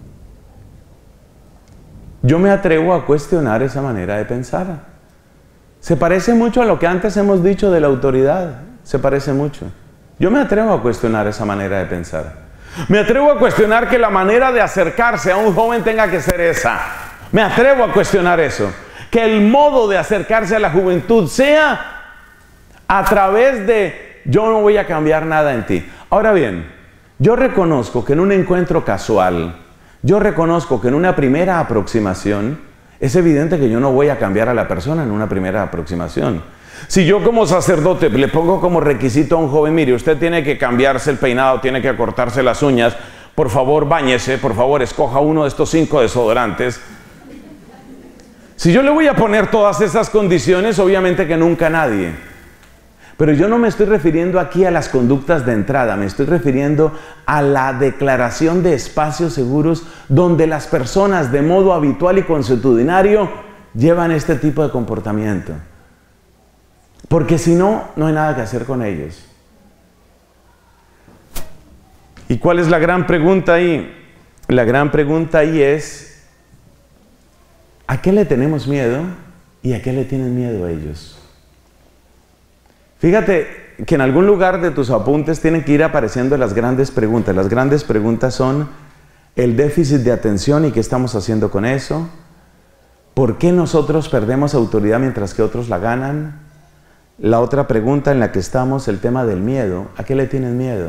Yo me atrevo a cuestionar esa manera de pensar. Se parece mucho a lo que antes hemos dicho de la autoridad, se parece mucho. Yo me atrevo a cuestionar esa manera de pensar. Me atrevo a cuestionar que la manera de acercarse a un joven tenga que ser esa. Me atrevo a cuestionar eso. Que el modo de acercarse a la juventud sea a través de yo no voy a cambiar nada en ti. Ahora bien, yo reconozco que en un encuentro casual, yo reconozco que en una primera aproximación, es evidente que yo no voy a cambiar a la persona en una primera aproximación. Si yo como sacerdote le pongo como requisito a un joven, mire, usted tiene que cambiarse el peinado, tiene que cortarse las uñas, por favor báñese, por favor escoja uno de estos 5 desodorantes. Si yo le voy a poner todas esas condiciones, obviamente que nunca nadie. Pero yo no me estoy refiriendo aquí a las conductas de entrada, me estoy refiriendo a la declaración de espacios seguros donde las personas de modo habitual y consuetudinario llevan este tipo de comportamiento. Porque si no, no hay nada que hacer con ellos. ¿Y cuál es la gran pregunta ahí? La gran pregunta ahí es, ¿a qué le tenemos miedo y a qué le tienen miedo ellos? Fíjate que en algún lugar de tus apuntes tienen que ir apareciendo las grandes preguntas. Las grandes preguntas son el déficit de atención y qué estamos haciendo con eso. ¿Por qué nosotros perdemos autoridad mientras que otros la ganan? La otra pregunta en la que estamos, el tema del miedo. ¿A qué le tienen miedo?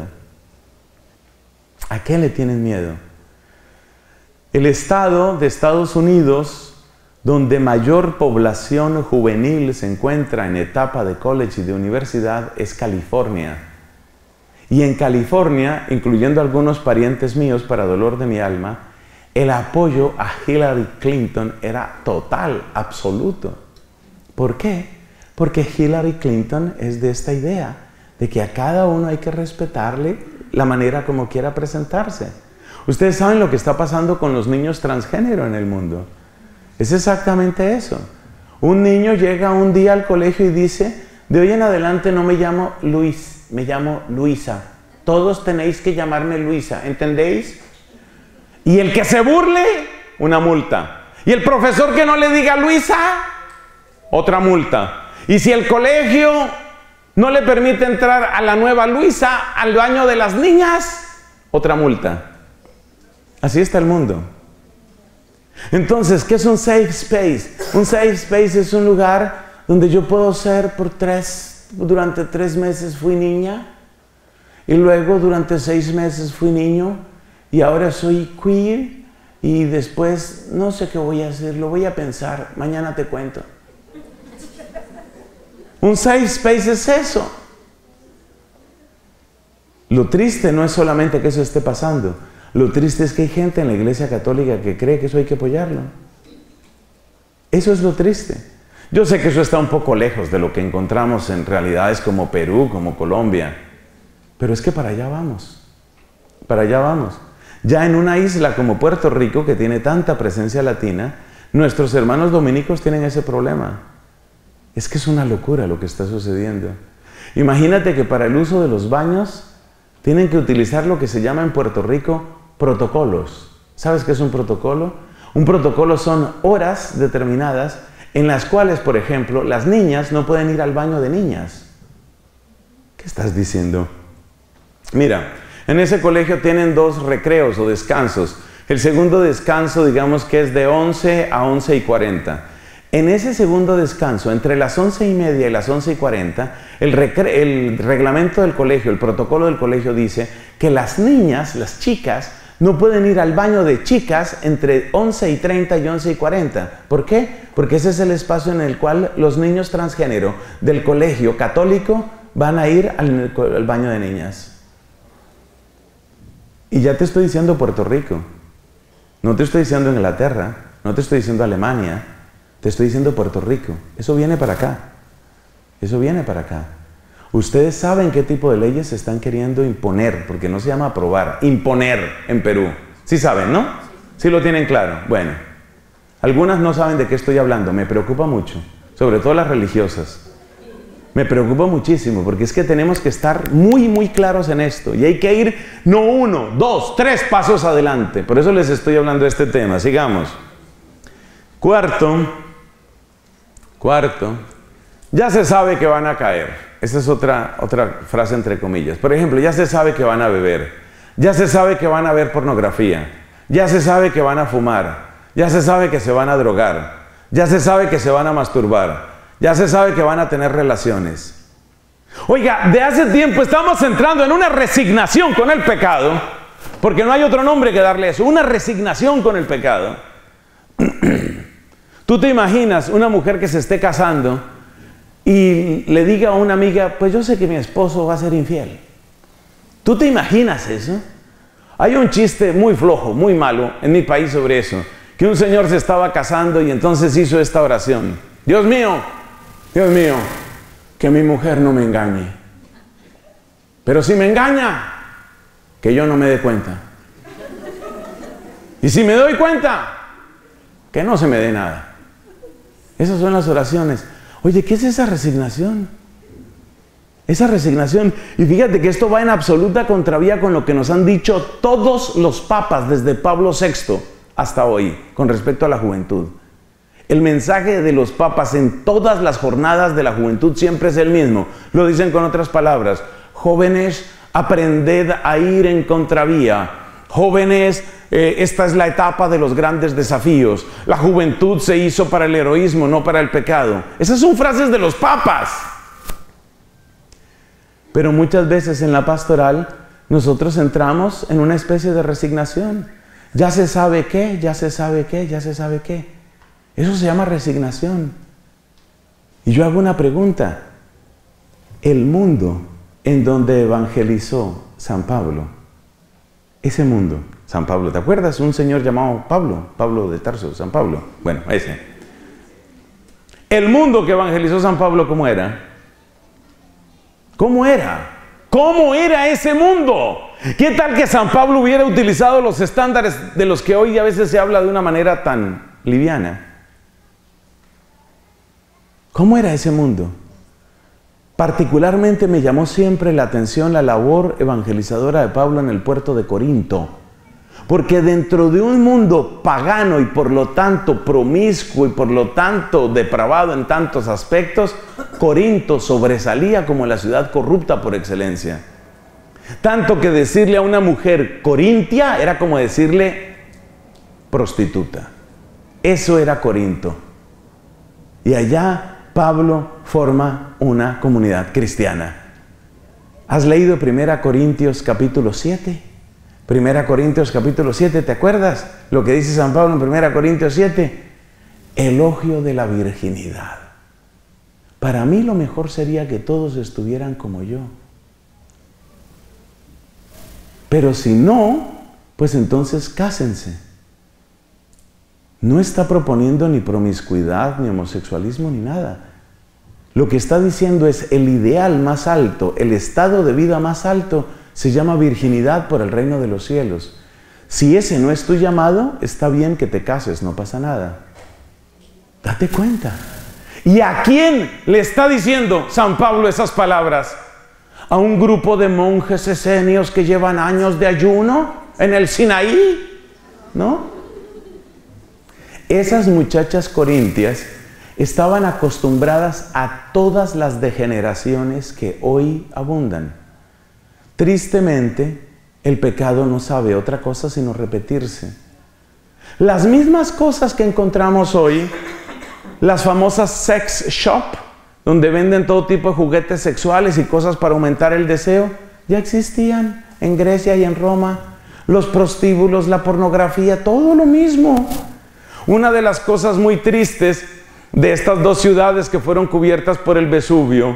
¿A qué le tienen miedo? El estado de Estados Unidos, donde mayor población juvenil se encuentra en etapa de college y de universidad, es California. Y en California, incluyendo algunos parientes míos, para dolor de mi alma, el apoyo a Hillary Clinton era total, absoluto. ¿Por qué? Porque Hillary Clinton es de esta idea, de que a cada uno hay que respetarle la manera como quiera presentarse. Ustedes saben lo que está pasando con los niños transgénero en el mundo. Es exactamente eso. Un niño llega un día al colegio y dice, de hoy en adelante no me llamo Luis, me llamo Luisa. todos tenéis que llamarme Luisa, ¿entendéis? Y el que se burle, una multa. Y el profesor que no le diga Luisa, otra multa. Y si el colegio no le permite entrar a la nueva Luisa al baño de las niñas, otra multa. Así está el mundo. Entonces, ¿qué es un safe space? Un safe space es un lugar donde yo puedo ser durante 3 meses fui niña, y luego durante 6 meses fui niño, y ahora soy queer, y después no sé qué voy a hacer, lo voy a pensar, mañana te cuento. Un safe space es eso. Lo triste no es solamente que eso esté pasando, lo triste es que hay gente en la Iglesia Católica que cree que eso hay que apoyarlo. Eso es lo triste. Yo sé que eso está un poco lejos de lo que encontramos en realidades como Perú, como Colombia, pero es que para allá vamos. Para allá vamos. Ya en una isla como Puerto Rico, que tiene tanta presencia latina, nuestros hermanos dominicos tienen ese problema. Es que es una locura lo que está sucediendo. Imagínate que para el uso de los baños tienen que utilizar lo que se llama en Puerto Rico protocolos. ¿Sabes qué es un protocolo? Un protocolo son horas determinadas en las cuales, por ejemplo, las niñas no pueden ir al baño de niñas. ¿Qué estás diciendo? Mira, en ese colegio tienen 2 recreos o descansos. El segundo descanso, digamos que es de 11 a 11:40. En ese segundo descanso, entre las 11:30 y las 11:40, el reglamento del colegio, el protocolo del colegio dice que las niñas, las chicas, no pueden ir al baño de chicas entre 11:30 y 11:40. ¿Por qué? Porque ese es el espacio en el cual los niños transgénero del colegio católico van a ir al baño de niñas. Y ya te estoy diciendo Puerto Rico. No te estoy diciendo Inglaterra, no te estoy diciendo Alemania, te estoy diciendo Puerto Rico. Eso viene para acá. Eso viene para acá. Ustedes saben qué tipo de leyes se están queriendo imponer, porque no se llama aprobar, imponer en Perú. Sí saben, ¿no? Sí lo tienen claro. Bueno, algunas no saben de qué estoy hablando, me preocupa mucho, sobre todo las religiosas. Me preocupa muchísimo, porque es que tenemos que estar muy, muy claros en esto, y hay que ir no 1, 2, 3 pasos adelante. Por eso les estoy hablando de este tema. Sigamos. Cuarto, ya se sabe que van a caer. Esa es otra frase entre comillas. Por ejemplo, ya se sabe que van a beber, ya se sabe que van a ver pornografía, ya se sabe que van a fumar, ya se sabe que se van a drogar, ya se sabe que se van a masturbar, ya se sabe que van a tener relaciones. Oiga, de hace tiempo estamos entrando en una resignación con el pecado, porque no hay otro nombre que darle eso, una resignación con el pecado. Tú te imaginas una mujer que se esté casando y le diga a una amiga, pues yo sé que mi esposo va a ser infiel. ¿Tú te imaginas eso? Hay un chiste muy flojo, muy malo en mi país sobre eso, que un señor se estaba casando y entonces hizo esta oración: Dios mío, que mi mujer no me engañe. Pero si me engaña, que yo no me dé cuenta. Y si me doy cuenta, que no se me dé nada. Esas son las oraciones. Oye, ¿qué es esa resignación? Esa resignación. Y fíjate que esto va en absoluta contravía con lo que nos han dicho todos los papas desde Pablo VI hasta hoy con respecto a la juventud. El mensaje de los papas en todas las jornadas de la juventud siempre es el mismo. Lo dicen con otras palabras: jóvenes, aprended a ir en contravía. Jóvenes, esta es la etapa de los grandes desafíos. La juventud se hizo para el heroísmo, no para el pecado. Esas son frases de los papas. Pero muchas veces en la pastoral nosotros entramos en una especie de resignación. Ya se sabe qué, ya se sabe qué, ya se sabe qué. Eso se llama resignación. Y yo hago una pregunta. El mundo en donde evangelizó San Pablo, ese mundo, San Pablo, ¿te acuerdas? Un señor llamado Pablo de Tarso, San Pablo. Bueno, ese. El mundo que evangelizó San Pablo, ¿cómo era? ¿Cómo era? ¿Cómo era ese mundo? ¿Qué tal que San Pablo hubiera utilizado los estándares de los que hoy a veces se habla de una manera tan liviana? ¿Cómo era ese mundo? Particularmente me llamó siempre la atención la labor evangelizadora de Pablo en el puerto de Corinto. Porque dentro de un mundo pagano y por lo tanto promiscuo y por lo tanto depravado en tantos aspectos, Corinto sobresalía como la ciudad corrupta por excelencia. Tanto que decirle a una mujer corintia era como decirle prostituta. Eso era Corinto. Y allá Pablo forma una comunidad cristiana. ¿Has leído 1 Corintios capítulo 7? 1 Corintios capítulo 7, ¿te acuerdas lo que dice San Pablo en 1 Corintios 7? Elogio de la virginidad. Para mí lo mejor sería que todos estuvieran como yo. Pero si no, pues entonces cásense. No está proponiendo ni promiscuidad, ni homosexualismo, ni nada. Lo que está diciendo es el ideal más alto, el estado de vida más alto, se llama virginidad por el reino de los cielos. Si ese no es tu llamado, está bien que te cases, no pasa nada. Date cuenta. ¿Y a quién le está diciendo San Pablo esas palabras? ¿A un grupo de monjes esenios que llevan años de ayuno en el Sinaí? ¿No? Esas muchachas corintias estaban acostumbradas a todas las degeneraciones que hoy abundan. Tristemente, el pecado no sabe otra cosa sino repetirse. Las mismas cosas que encontramos hoy, las famosas sex shop, donde venden todo tipo de juguetes sexuales y cosas para aumentar el deseo, ya existían en Grecia y en Roma. Los prostíbulos, la pornografía, todo lo mismo. Una de las cosas muy tristes de estas dos ciudades que fueron cubiertas por el Vesubio,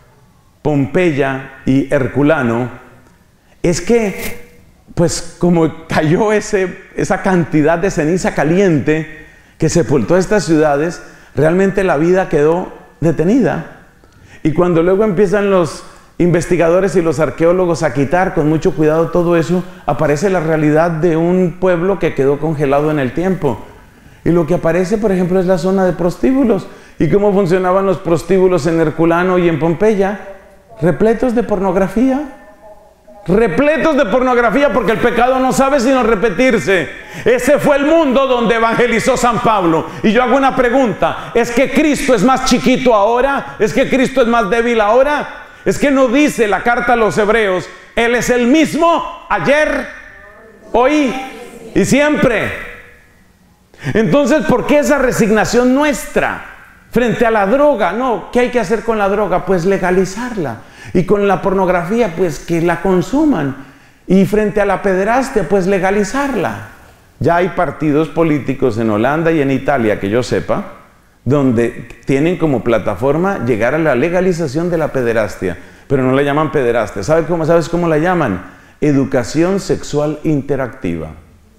Pompeya y Herculano, es que, pues como cayó esa cantidad de ceniza caliente que sepultó estas ciudades, realmente la vida quedó detenida. Y cuando luego empiezan los investigadores y los arqueólogos a quitar con mucho cuidado todo eso, aparece la realidad de un pueblo que quedó congelado en el tiempo. Y lo que aparece, por ejemplo, es la zona de prostíbulos. ¿Y cómo funcionaban los prostíbulos en Herculano y en Pompeya? Repletos de pornografía. Repletos de pornografía, porque el pecado no sabe sino repetirse. Ese fue el mundo donde evangelizó San Pablo. Y yo hago una pregunta: ¿es que Cristo es más chiquito ahora? ¿Es que Cristo es más débil ahora? Es que no dice la carta a los hebreos: Él es el mismo ayer, hoy y siempre. Entonces, ¿por qué esa resignación nuestra frente a la droga? No, ¿qué hay que hacer con la droga? Pues legalizarla. Y con la pornografía, pues que la consuman. Y frente a la pederastia, pues legalizarla. Ya hay partidos políticos en Holanda y en Italia, que yo sepa, donde tienen como plataforma llegar a la legalización de la pederastia. Pero no la llaman pederastia. ¿Sabes cómo la llaman? Educación sexual interactiva.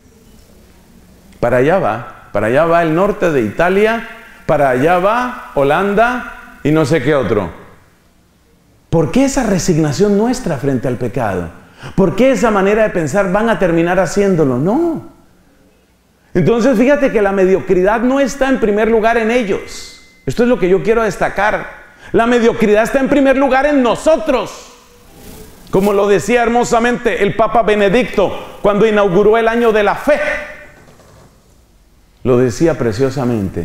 Para allá va el norte de Italia, para allá va Holanda y no sé qué otro. ¿Por qué esa resignación nuestra frente al pecado? ¿Por qué esa manera de pensar van a terminar haciéndolo? No. Entonces fíjate que la mediocridad no está en primer lugar en ellos. Esto es lo que yo quiero destacar. La mediocridad está en primer lugar en nosotros. Como lo decía hermosamente el Papa Benedicto cuando inauguró el año de la fe. Lo decía preciosamente.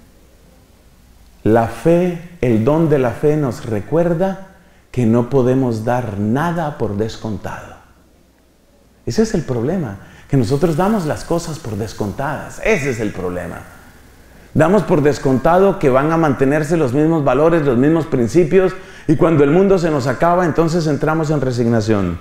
La fe, el don de la fe nos recuerda que no podemos dar nada por descontado. Ese es el problema, que nosotros damos las cosas por descontadas. Ese es el problema. Damos por descontado que van a mantenerse los mismos valores, los mismos principios, y cuando el mundo se nos acaba, entonces entramos en resignación.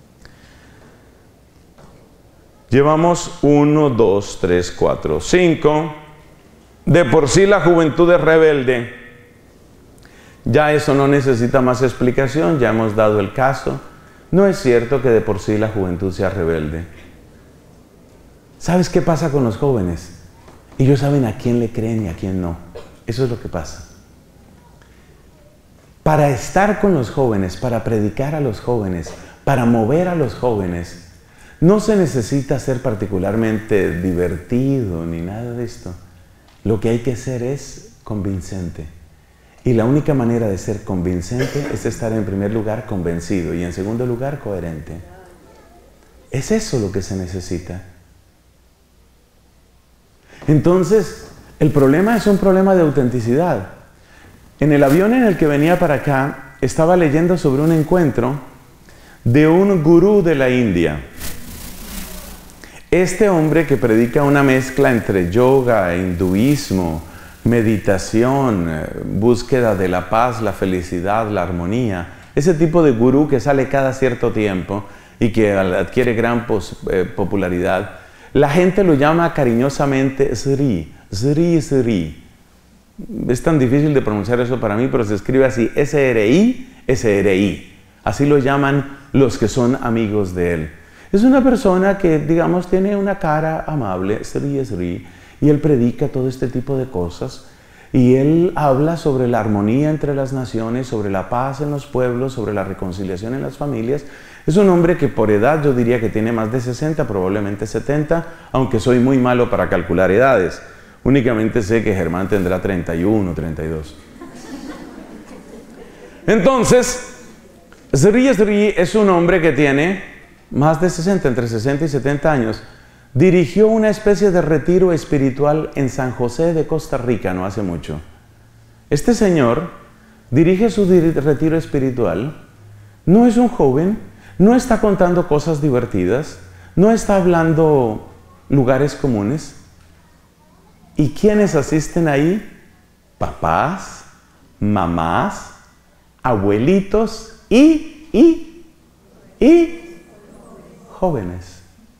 Llevamos 1, 2, 3, 4, 5. De por sí la juventud es rebelde. Ya eso no necesita más explicación, ya hemos dado el caso. No es cierto que de por sí la juventud sea rebelde. ¿Sabes qué pasa con los jóvenes? Ellos saben a quién le creen y a quién no. Eso es lo que pasa. Para estar con los jóvenes, para predicar a los jóvenes, para mover a los jóvenes, no se necesita ser particularmente divertido ni nada de esto. Lo que hay que ser es convincente. Y la única manera de ser convincente es estar en primer lugar convencido y en segundo lugar coherente. Es eso lo que se necesita. Entonces, el problema es un problema de autenticidad. En el avión en el que venía para acá, estaba leyendo sobre un encuentro de un gurú de la India. Este hombre que predica una mezcla entre yoga, hinduismo, meditación, búsqueda de la paz, la felicidad, la armonía. Ese tipo de gurú que sale cada cierto tiempo y que adquiere gran popularidad. La gente lo llama cariñosamente Sri, Sri, Sri. Es tan difícil de pronunciar eso para mí, pero se escribe así, S-R-I, S-R-I. Así lo llaman los que son amigos de él. Es una persona que, digamos, tiene una cara amable, Sri, Sri. Y él predica todo este tipo de cosas. Y él habla sobre la armonía entre las naciones, sobre la paz en los pueblos, sobre la reconciliación en las familias. Es un hombre que por edad yo diría que tiene más de 60, probablemente 70, aunque soy muy malo para calcular edades. Únicamente sé que Germán tendrá 31, 32. Entonces, Sri Sri es un hombre que tiene más de 60, entre 60 y 70 años. Dirigió una especie de retiro espiritual en San José de Costa Rica no hace mucho. Este señor dirige su retiro espiritual, no es un joven, no está contando cosas divertidas, no está hablando lugares comunes. ¿Y quiénes asisten ahí? Papás, mamás, abuelitos y jóvenes.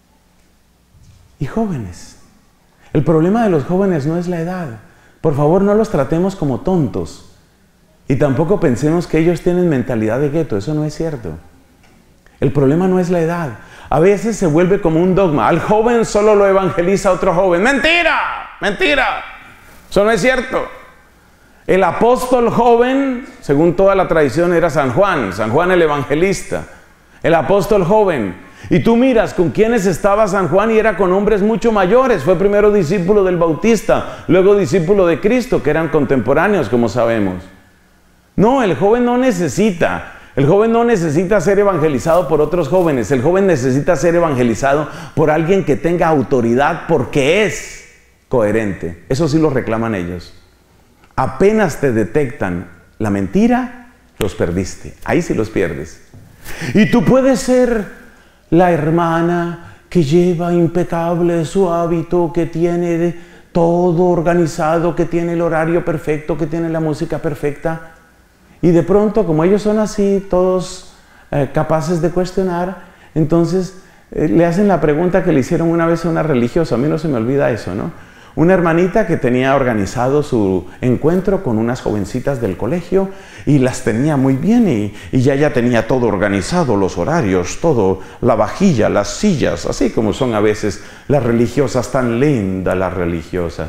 Y jóvenes. El problema de los jóvenes no es la edad. Por favor, no los tratemos como tontos. Y tampoco pensemos que ellos tienen mentalidad de gueto. Eso no es cierto. El problema no es la edad. A veces se vuelve como un dogma. Al joven solo lo evangeliza otro joven. ¡Mentira! ¡Mentira! Eso no es cierto. El apóstol joven, según toda la tradición, era San Juan. San Juan el evangelista. El apóstol joven. Y tú miras con quiénes estaba San Juan y era con hombres mucho mayores. Fue primero discípulo del Bautista, luego discípulo de Cristo, que eran contemporáneos, como sabemos. No, el joven no necesita. El joven no necesita ser evangelizado por otros jóvenes. El joven necesita ser evangelizado por alguien que tenga autoridad porque es coherente. Eso sí lo reclaman ellos. Apenas te detectan la mentira, los perdiste. Ahí sí los pierdes. Y tú puedes ser la hermana que lleva impecable su hábito, que tiene todo organizado, que tiene el horario perfecto, que tiene la música perfecta. Y de pronto, como ellos son así, todos capaces de cuestionar, entonces le hacen la pregunta que le hicieron una vez a una religiosa. A mí no se me olvida eso, ¿no? Una hermanita que tenía organizado su encuentro con unas jovencitas del colegio y las tenía muy bien y ya tenía todo organizado, los horarios, todo, la vajilla, las sillas, así como son a veces las religiosas, tan linda la religiosa.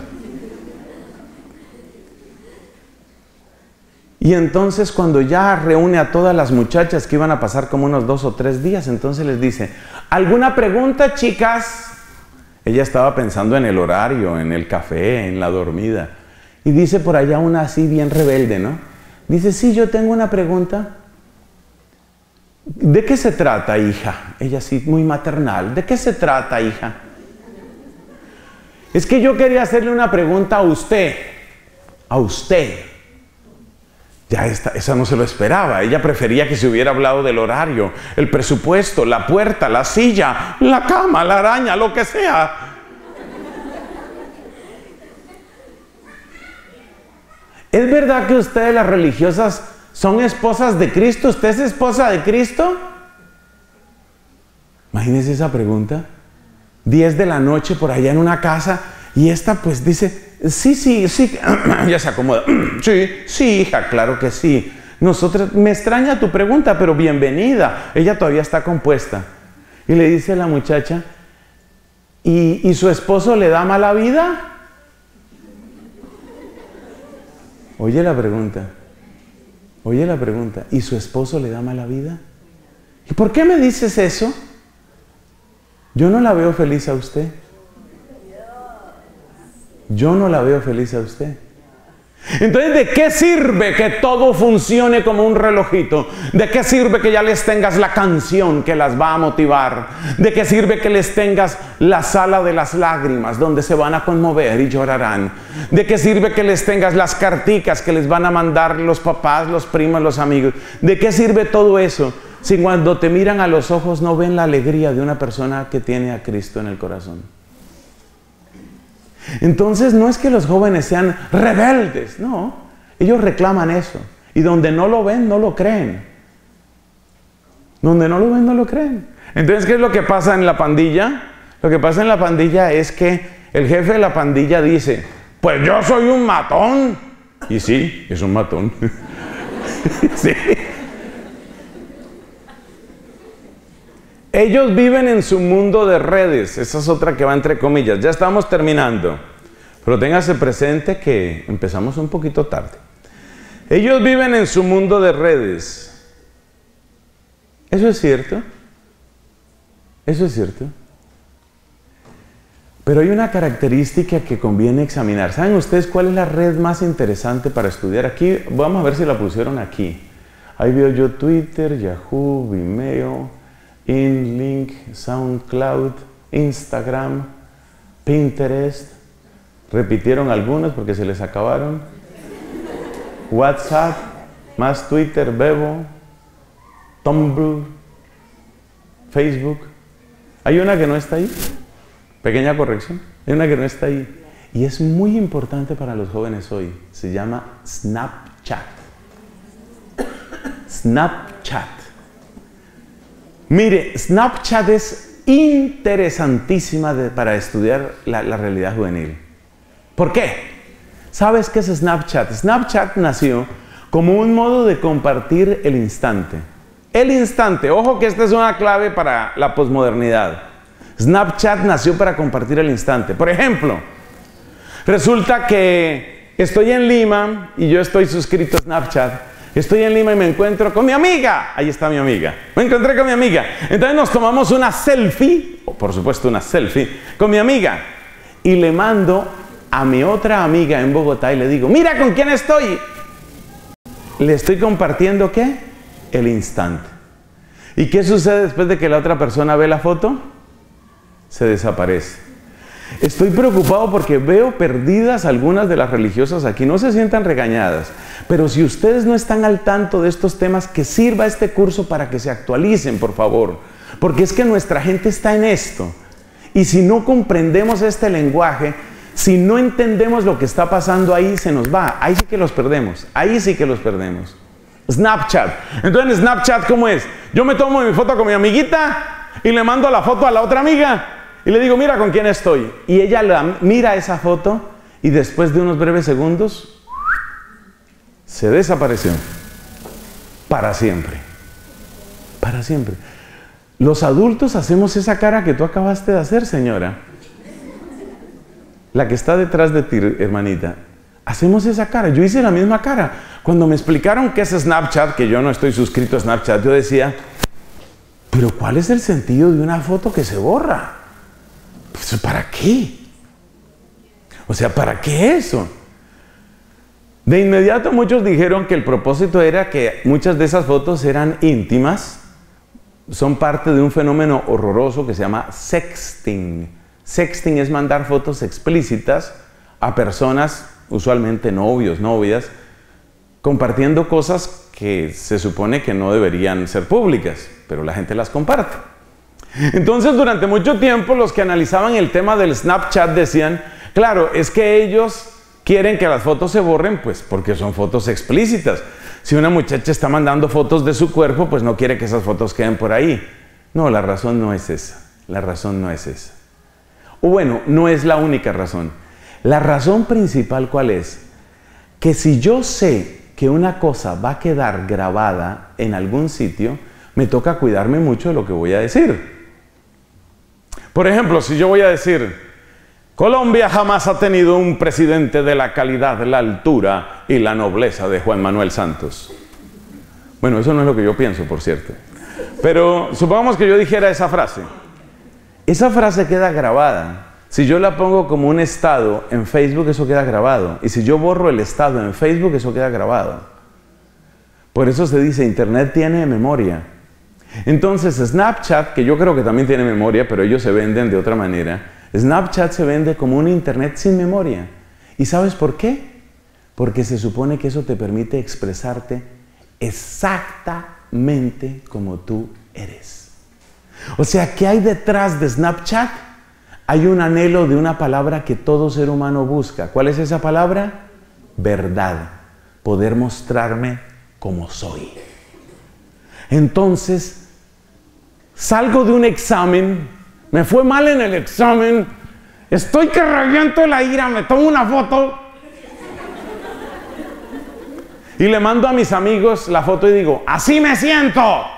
Y entonces cuando ya reúne a todas las muchachas que iban a pasar como unos 2 o 3 días, entonces les dice, ¿alguna pregunta, chicas? Ella estaba pensando en el horario, en el café, en la dormida. Y dice por allá una así bien rebelde, ¿no? Dice, sí, yo tengo una pregunta. ¿De qué se trata, hija? Ella sí, muy maternal. ¿De qué se trata, hija? Es que yo quería hacerle una pregunta a usted. A usted. Ya esa no se lo esperaba. Ella prefería que se hubiera hablado del horario, el presupuesto, la puerta, la silla, la cama, la araña, lo que sea. ¿Es verdad que ustedes, las religiosas, son esposas de Cristo? ¿Usted es esposa de Cristo? Imagínese esa pregunta. 10 de la noche por allá en una casa y esta pues dice... Sí, ya se acomoda. Sí, hija, claro que sí. Me extraña tu pregunta, pero bienvenida. Ella todavía está compuesta. Y le dice a la muchacha, ¿y su esposo le da mala vida? Oye la pregunta. ¿Y su esposo le da mala vida? ¿Y por qué me dices eso? Yo no la veo feliz a usted. Yo no la veo feliz a usted. Entonces, ¿de qué sirve que todo funcione como un relojito? ¿De qué sirve que ya les tengas la canción que las va a motivar? ¿De qué sirve que les tengas la sala de las lágrimas donde se van a conmover y llorarán? ¿De qué sirve que les tengas las carticas que les van a mandar los papás, los primos, los amigos? ¿De qué sirve todo eso si cuando te miran a los ojos no ven la alegría de una persona que tiene a Cristo en el corazón? Entonces no es que los jóvenes sean rebeldes, no, ellos reclaman eso, y donde no lo ven, no lo creen. Donde no lo ven, no lo creen. Entonces, ¿qué es lo que pasa en la pandilla? Lo que pasa en la pandilla es que el jefe de la pandilla dice, pues yo soy un matón. Y sí, es un matón. Sí. Ellos viven en su mundo de redes. Esa es otra que va entre comillas. Ya estamos terminando. Pero téngase presente que empezamos un poquito tarde. Ellos viven en su mundo de redes. ¿Eso es cierto? Eso es cierto. Pero hay una característica que conviene examinar. ¿Saben ustedes cuál es la red más interesante para estudiar? Aquí, vamos a ver si la pusieron aquí. Ahí veo yo Twitter, Yahoo, Vimeo, InLink, SoundCloud, Instagram, Pinterest. Repitieron algunos porque se les acabaron. WhatsApp, más Twitter, Bebo, Tumblr, Facebook. Hay una que no está ahí. Pequeña corrección. Hay una que no está ahí. Y es muy importante para los jóvenes hoy. Se llama Snapchat. Snapchat. Mire, Snapchat es interesantísima para estudiar la realidad juvenil. ¿Por qué? ¿Sabes qué es Snapchat? Snapchat nació como un modo de compartir el instante. El instante, ojo que esta es una clave para la posmodernidad. Snapchat nació para compartir el instante. Por ejemplo, resulta que estoy en Lima y yo estoy suscrito a Snapchat. Estoy en Lima y me encuentro con mi amiga. Ahí está mi amiga. Me encontré con mi amiga. Entonces nos tomamos una selfie, o por supuesto una selfie, con mi amiga. Y le mando a mi otra amiga en Bogotá y le digo, mira con quién estoy. Le estoy compartiendo, ¿qué? El instante. ¿Y qué sucede después de que la otra persona ve la foto? Se desaparece. Estoy preocupado porque veo perdidas algunas de las religiosas aquí. No se sientan regañadas. Pero si ustedes no están al tanto de estos temas, que sirva este curso para que se actualicen, por favor. Porque es que nuestra gente está en esto. Y si no comprendemos este lenguaje, si no entendemos lo que está pasando ahí, se nos va. Ahí sí que los perdemos. Ahí sí que los perdemos. Snapchat. Entonces, en Snapchat, ¿cómo es? Yo me tomo mi foto con mi amiguita y le mando la foto a la otra amiga. Y le digo, mira con quién estoy. Y ella mira esa foto y después de unos breves segundos se desapareció. Para siempre. Para siempre. Los adultos hacemos esa cara que tú acabaste de hacer, señora. La que está detrás de ti, hermanita. Hacemos esa cara. Yo hice la misma cara. Cuando me explicaron qué es Snapchat, que yo no estoy suscrito a Snapchat, yo decía, pero ¿cuál es el sentido de una foto que se borra? Pues, ¿para qué? O sea, ¿para qué eso? De inmediato muchos dijeron que el propósito era que muchas de esas fotos eran íntimas, son parte de un fenómeno horroroso que se llama sexting. Sexting es mandar fotos explícitas a personas, usualmente novios, novias, compartiendo cosas que se supone que no deberían ser públicas, pero la gente las comparte. Entonces, durante mucho tiempo, los que analizaban el tema del Snapchat decían, claro, es que ellos quieren que las fotos se borren, pues porque son fotos explícitas. Si una muchacha está mandando fotos de su cuerpo, pues no quiere que esas fotos queden por ahí. No, la razón no es esa. La razón no es esa. O bueno, no es la única razón. La razón principal, ¿cuál es? Que si yo sé que una cosa va a quedar grabada en algún sitio, me toca cuidarme mucho de lo que voy a decir. Por ejemplo, si yo voy a decir, Colombia jamás ha tenido un presidente de la calidad, la altura y la nobleza de Juan Manuel Santos. Bueno, eso no es lo que yo pienso, por cierto. Pero supongamos que yo dijera esa frase. Esa frase queda grabada. Si yo la pongo como un estado en Facebook, eso queda grabado. Y si yo borro el estado en Facebook, eso queda grabado. Por eso se dice, Internet tiene memoria. Entonces, Snapchat, que yo creo que también tiene memoria, pero ellos se venden de otra manera. Snapchat se vende como un Internet sin memoria. ¿Y sabes por qué? Porque se supone que eso te permite expresarte exactamente como tú eres. O sea, ¿qué hay detrás de Snapchat? Hay un anhelo de una palabra que todo ser humano busca. ¿Cuál es esa palabra? Verdad. Poder mostrarme como soy. Entonces, salgo de un examen, me fue mal en el examen, estoy que reviento la ira, me tomo una foto y le mando a mis amigos la foto y digo, ¡así me siento!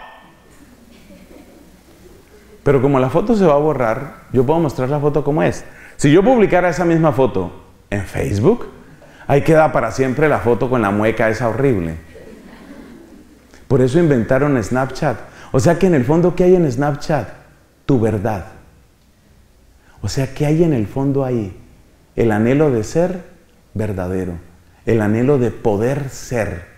Pero como la foto se va a borrar, yo puedo mostrar la foto como es. Si yo publicara esa misma foto en Facebook, ahí queda para siempre la foto con la mueca esa horrible. Por eso inventaron Snapchat. O sea que en el fondo, ¿qué hay en Snapchat? Tu verdad. O sea, ¿qué hay en el fondo ahí? El anhelo de ser verdadero. El anhelo de poder ser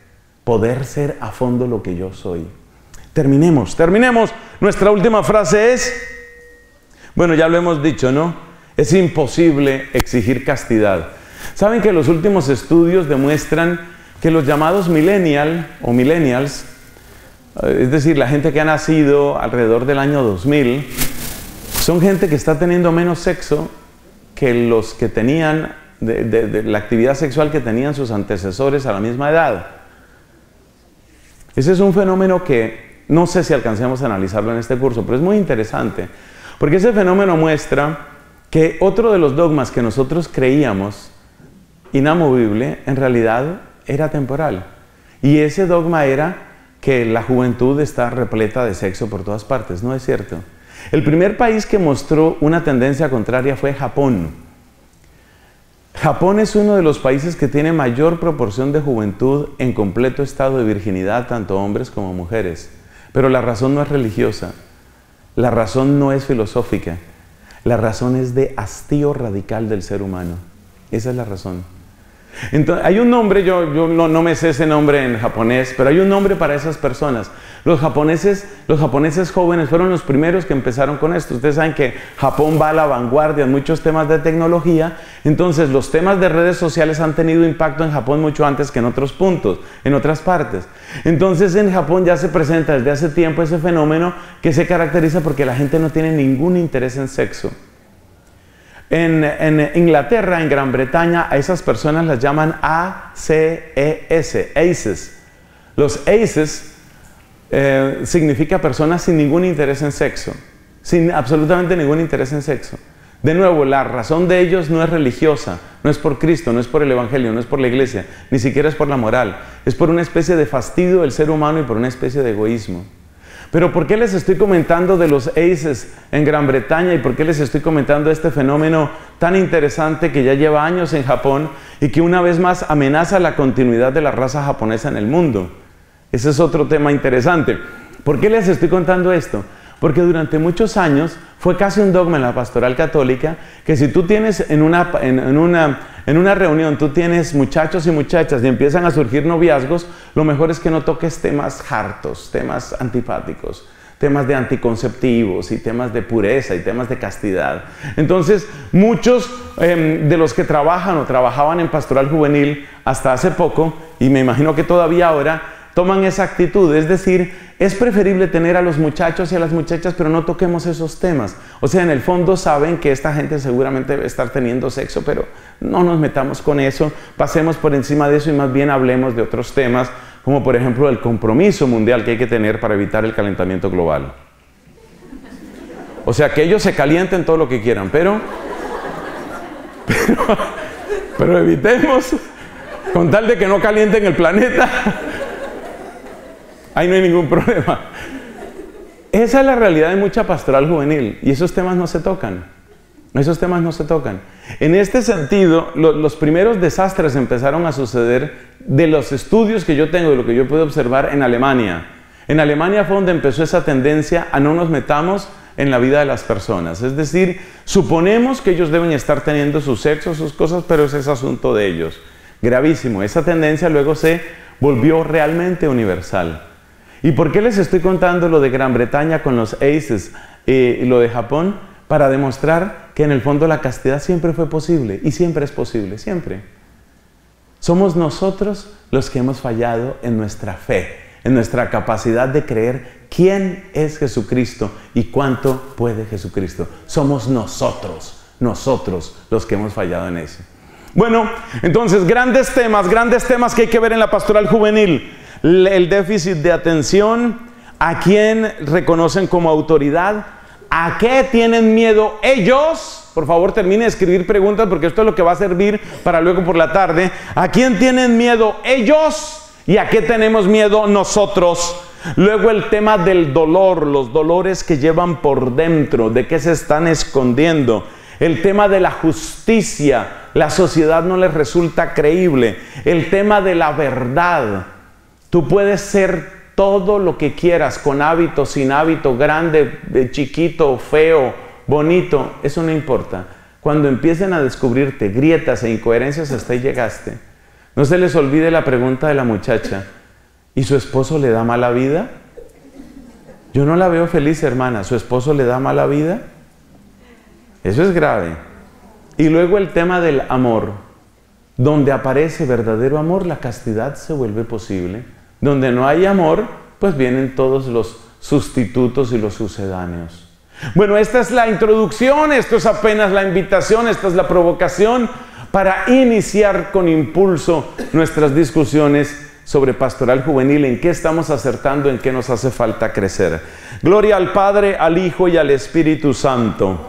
a fondo lo que yo soy. Terminemos. Nuestra última frase es, bueno, ya lo hemos dicho, ¿no? Es imposible exigir castidad. ¿Saben que los últimos estudios demuestran que los llamados millennials, es decir, la gente que ha nacido alrededor del año 2000, son gente que está teniendo menos sexo que los que tenían de la actividad sexual que tenían sus antecesores a la misma edad? Ese es un fenómeno que no sé si alcancemos a analizarlo en este curso, pero es muy interesante, porque ese fenómeno muestra que otro de los dogmas que nosotros creíamos inamovible, en realidad era temporal. Y ese dogma era que la juventud está repleta de sexo por todas partes. ¿No es cierto? El primer país que mostró una tendencia contraria fue Japón. Japón es uno de los países que tiene mayor proporción de juventud en completo estado de virginidad, tanto hombres como mujeres. Pero la razón no es religiosa, la razón no es filosófica, la razón es de hastío radical del ser humano. Esa es la razón. Entonces, hay un nombre, yo no me sé ese nombre en japonés, pero hay un nombre para esas personas. Los japoneses jóvenes fueron los primeros que empezaron con esto. Ustedes saben que Japón va a la vanguardia en muchos temas de tecnología, entonces los temas de redes sociales han tenido impacto en Japón mucho antes que en otros puntos, en otras partes. Entonces en Japón ya se presenta desde hace tiempo ese fenómeno que se caracteriza porque la gente no tiene ningún interés en sexo. En Inglaterra, en Gran Bretaña, a esas personas las llaman ACES. Los ACES significa personas sin ningún interés en sexo, sin absolutamente ningún interés en sexo. De nuevo, la razón de ellos no es religiosa, no es por Cristo, no es por el Evangelio, no es por la iglesia, ni siquiera es por la moral. Es por una especie de fastidio del ser humano y por una especie de egoísmo. Pero ¿por qué les estoy comentando de los ACES en Gran Bretaña y por qué les estoy comentando este fenómeno tan interesante que ya lleva años en Japón y que una vez más amenaza la continuidad de la raza japonesa en el mundo? Ese es otro tema interesante. ¿Por qué les estoy contando esto? Porque durante muchos años fue casi un dogma en la pastoral católica que si tú tienes en una reunión, tú tienes muchachos y muchachas y empiezan a surgir noviazgos, lo mejor es que no toques temas hartos, temas antipáticos, temas de anticonceptivos y temas de pureza y temas de castidad. Entonces, muchos de los que trabajan o trabajaban en pastoral juvenil hasta hace poco, y me imagino que todavía ahora, toman esa actitud, es decir, es preferible tener a los muchachos y a las muchachas, pero no toquemos esos temas. O sea, en el fondo saben que esta gente seguramente debe estar teniendo sexo, pero no nos metamos con eso, pasemos por encima de eso y más bien hablemos de otros temas, como por ejemplo el compromiso mundial que hay que tener para evitar el calentamiento global. O sea, que ellos se calienten todo lo que quieran, pero evitemos, con tal de que no calienten el planeta. Ahí no hay ningún problema. Esa es la realidad de mucha pastoral juvenil y esos temas no se tocan. Esos temas no se tocan. En este sentido, los primeros desastres empezaron a suceder de los estudios que yo tengo, de lo que yo puedo observar en Alemania. En Alemania fue donde empezó esa tendencia a no nos metamos en la vida de las personas. Es decir, suponemos que ellos deben estar teniendo su sexo, sus cosas, pero ese es asunto de ellos. Gravísimo. Esa tendencia luego se volvió realmente universal. ¿Y por qué les estoy contando lo de Gran Bretaña con los Aces y lo de Japón? Para demostrar que en el fondo la castidad siempre fue posible y siempre es posible, siempre. Somos nosotros los que hemos fallado en nuestra fe, en nuestra capacidad de creer quién es Jesucristo y cuánto puede Jesucristo. Somos nosotros los que hemos fallado en eso. Bueno, entonces grandes temas que hay que ver en la pastoral juvenil. El déficit de atención, a quién reconocen como autoridad, a qué tienen miedo ellos. Por favor, termine de escribir preguntas porque esto es lo que va a servir para luego por la tarde. ¿A quién tienen miedo ellos y a qué tenemos miedo nosotros? Luego el tema del dolor, los dolores que llevan por dentro, de qué se están escondiendo. El tema de la justicia, la sociedad no les resulta creíble. El tema de la verdad. Tú puedes ser todo lo que quieras, con hábito, sin hábito, grande, chiquito, feo, bonito, eso no importa. Cuando empiecen a descubrirte grietas e incoherencias, hasta ahí llegaste. No se les olvide la pregunta de la muchacha: ¿y su esposo le da mala vida? Yo no la veo feliz, hermana. ¿Su esposo le da mala vida? Eso es grave. Y luego el tema del amor. Donde aparece verdadero amor, la castidad se vuelve posible. Donde no hay amor, pues vienen todos los sustitutos y los sucedáneos. Bueno, esta es la introducción, esto es apenas la invitación, esta es la provocación para iniciar con impulso nuestras discusiones sobre pastoral juvenil, en qué estamos acertando, en qué nos hace falta crecer. Gloria al Padre, al Hijo y al Espíritu Santo.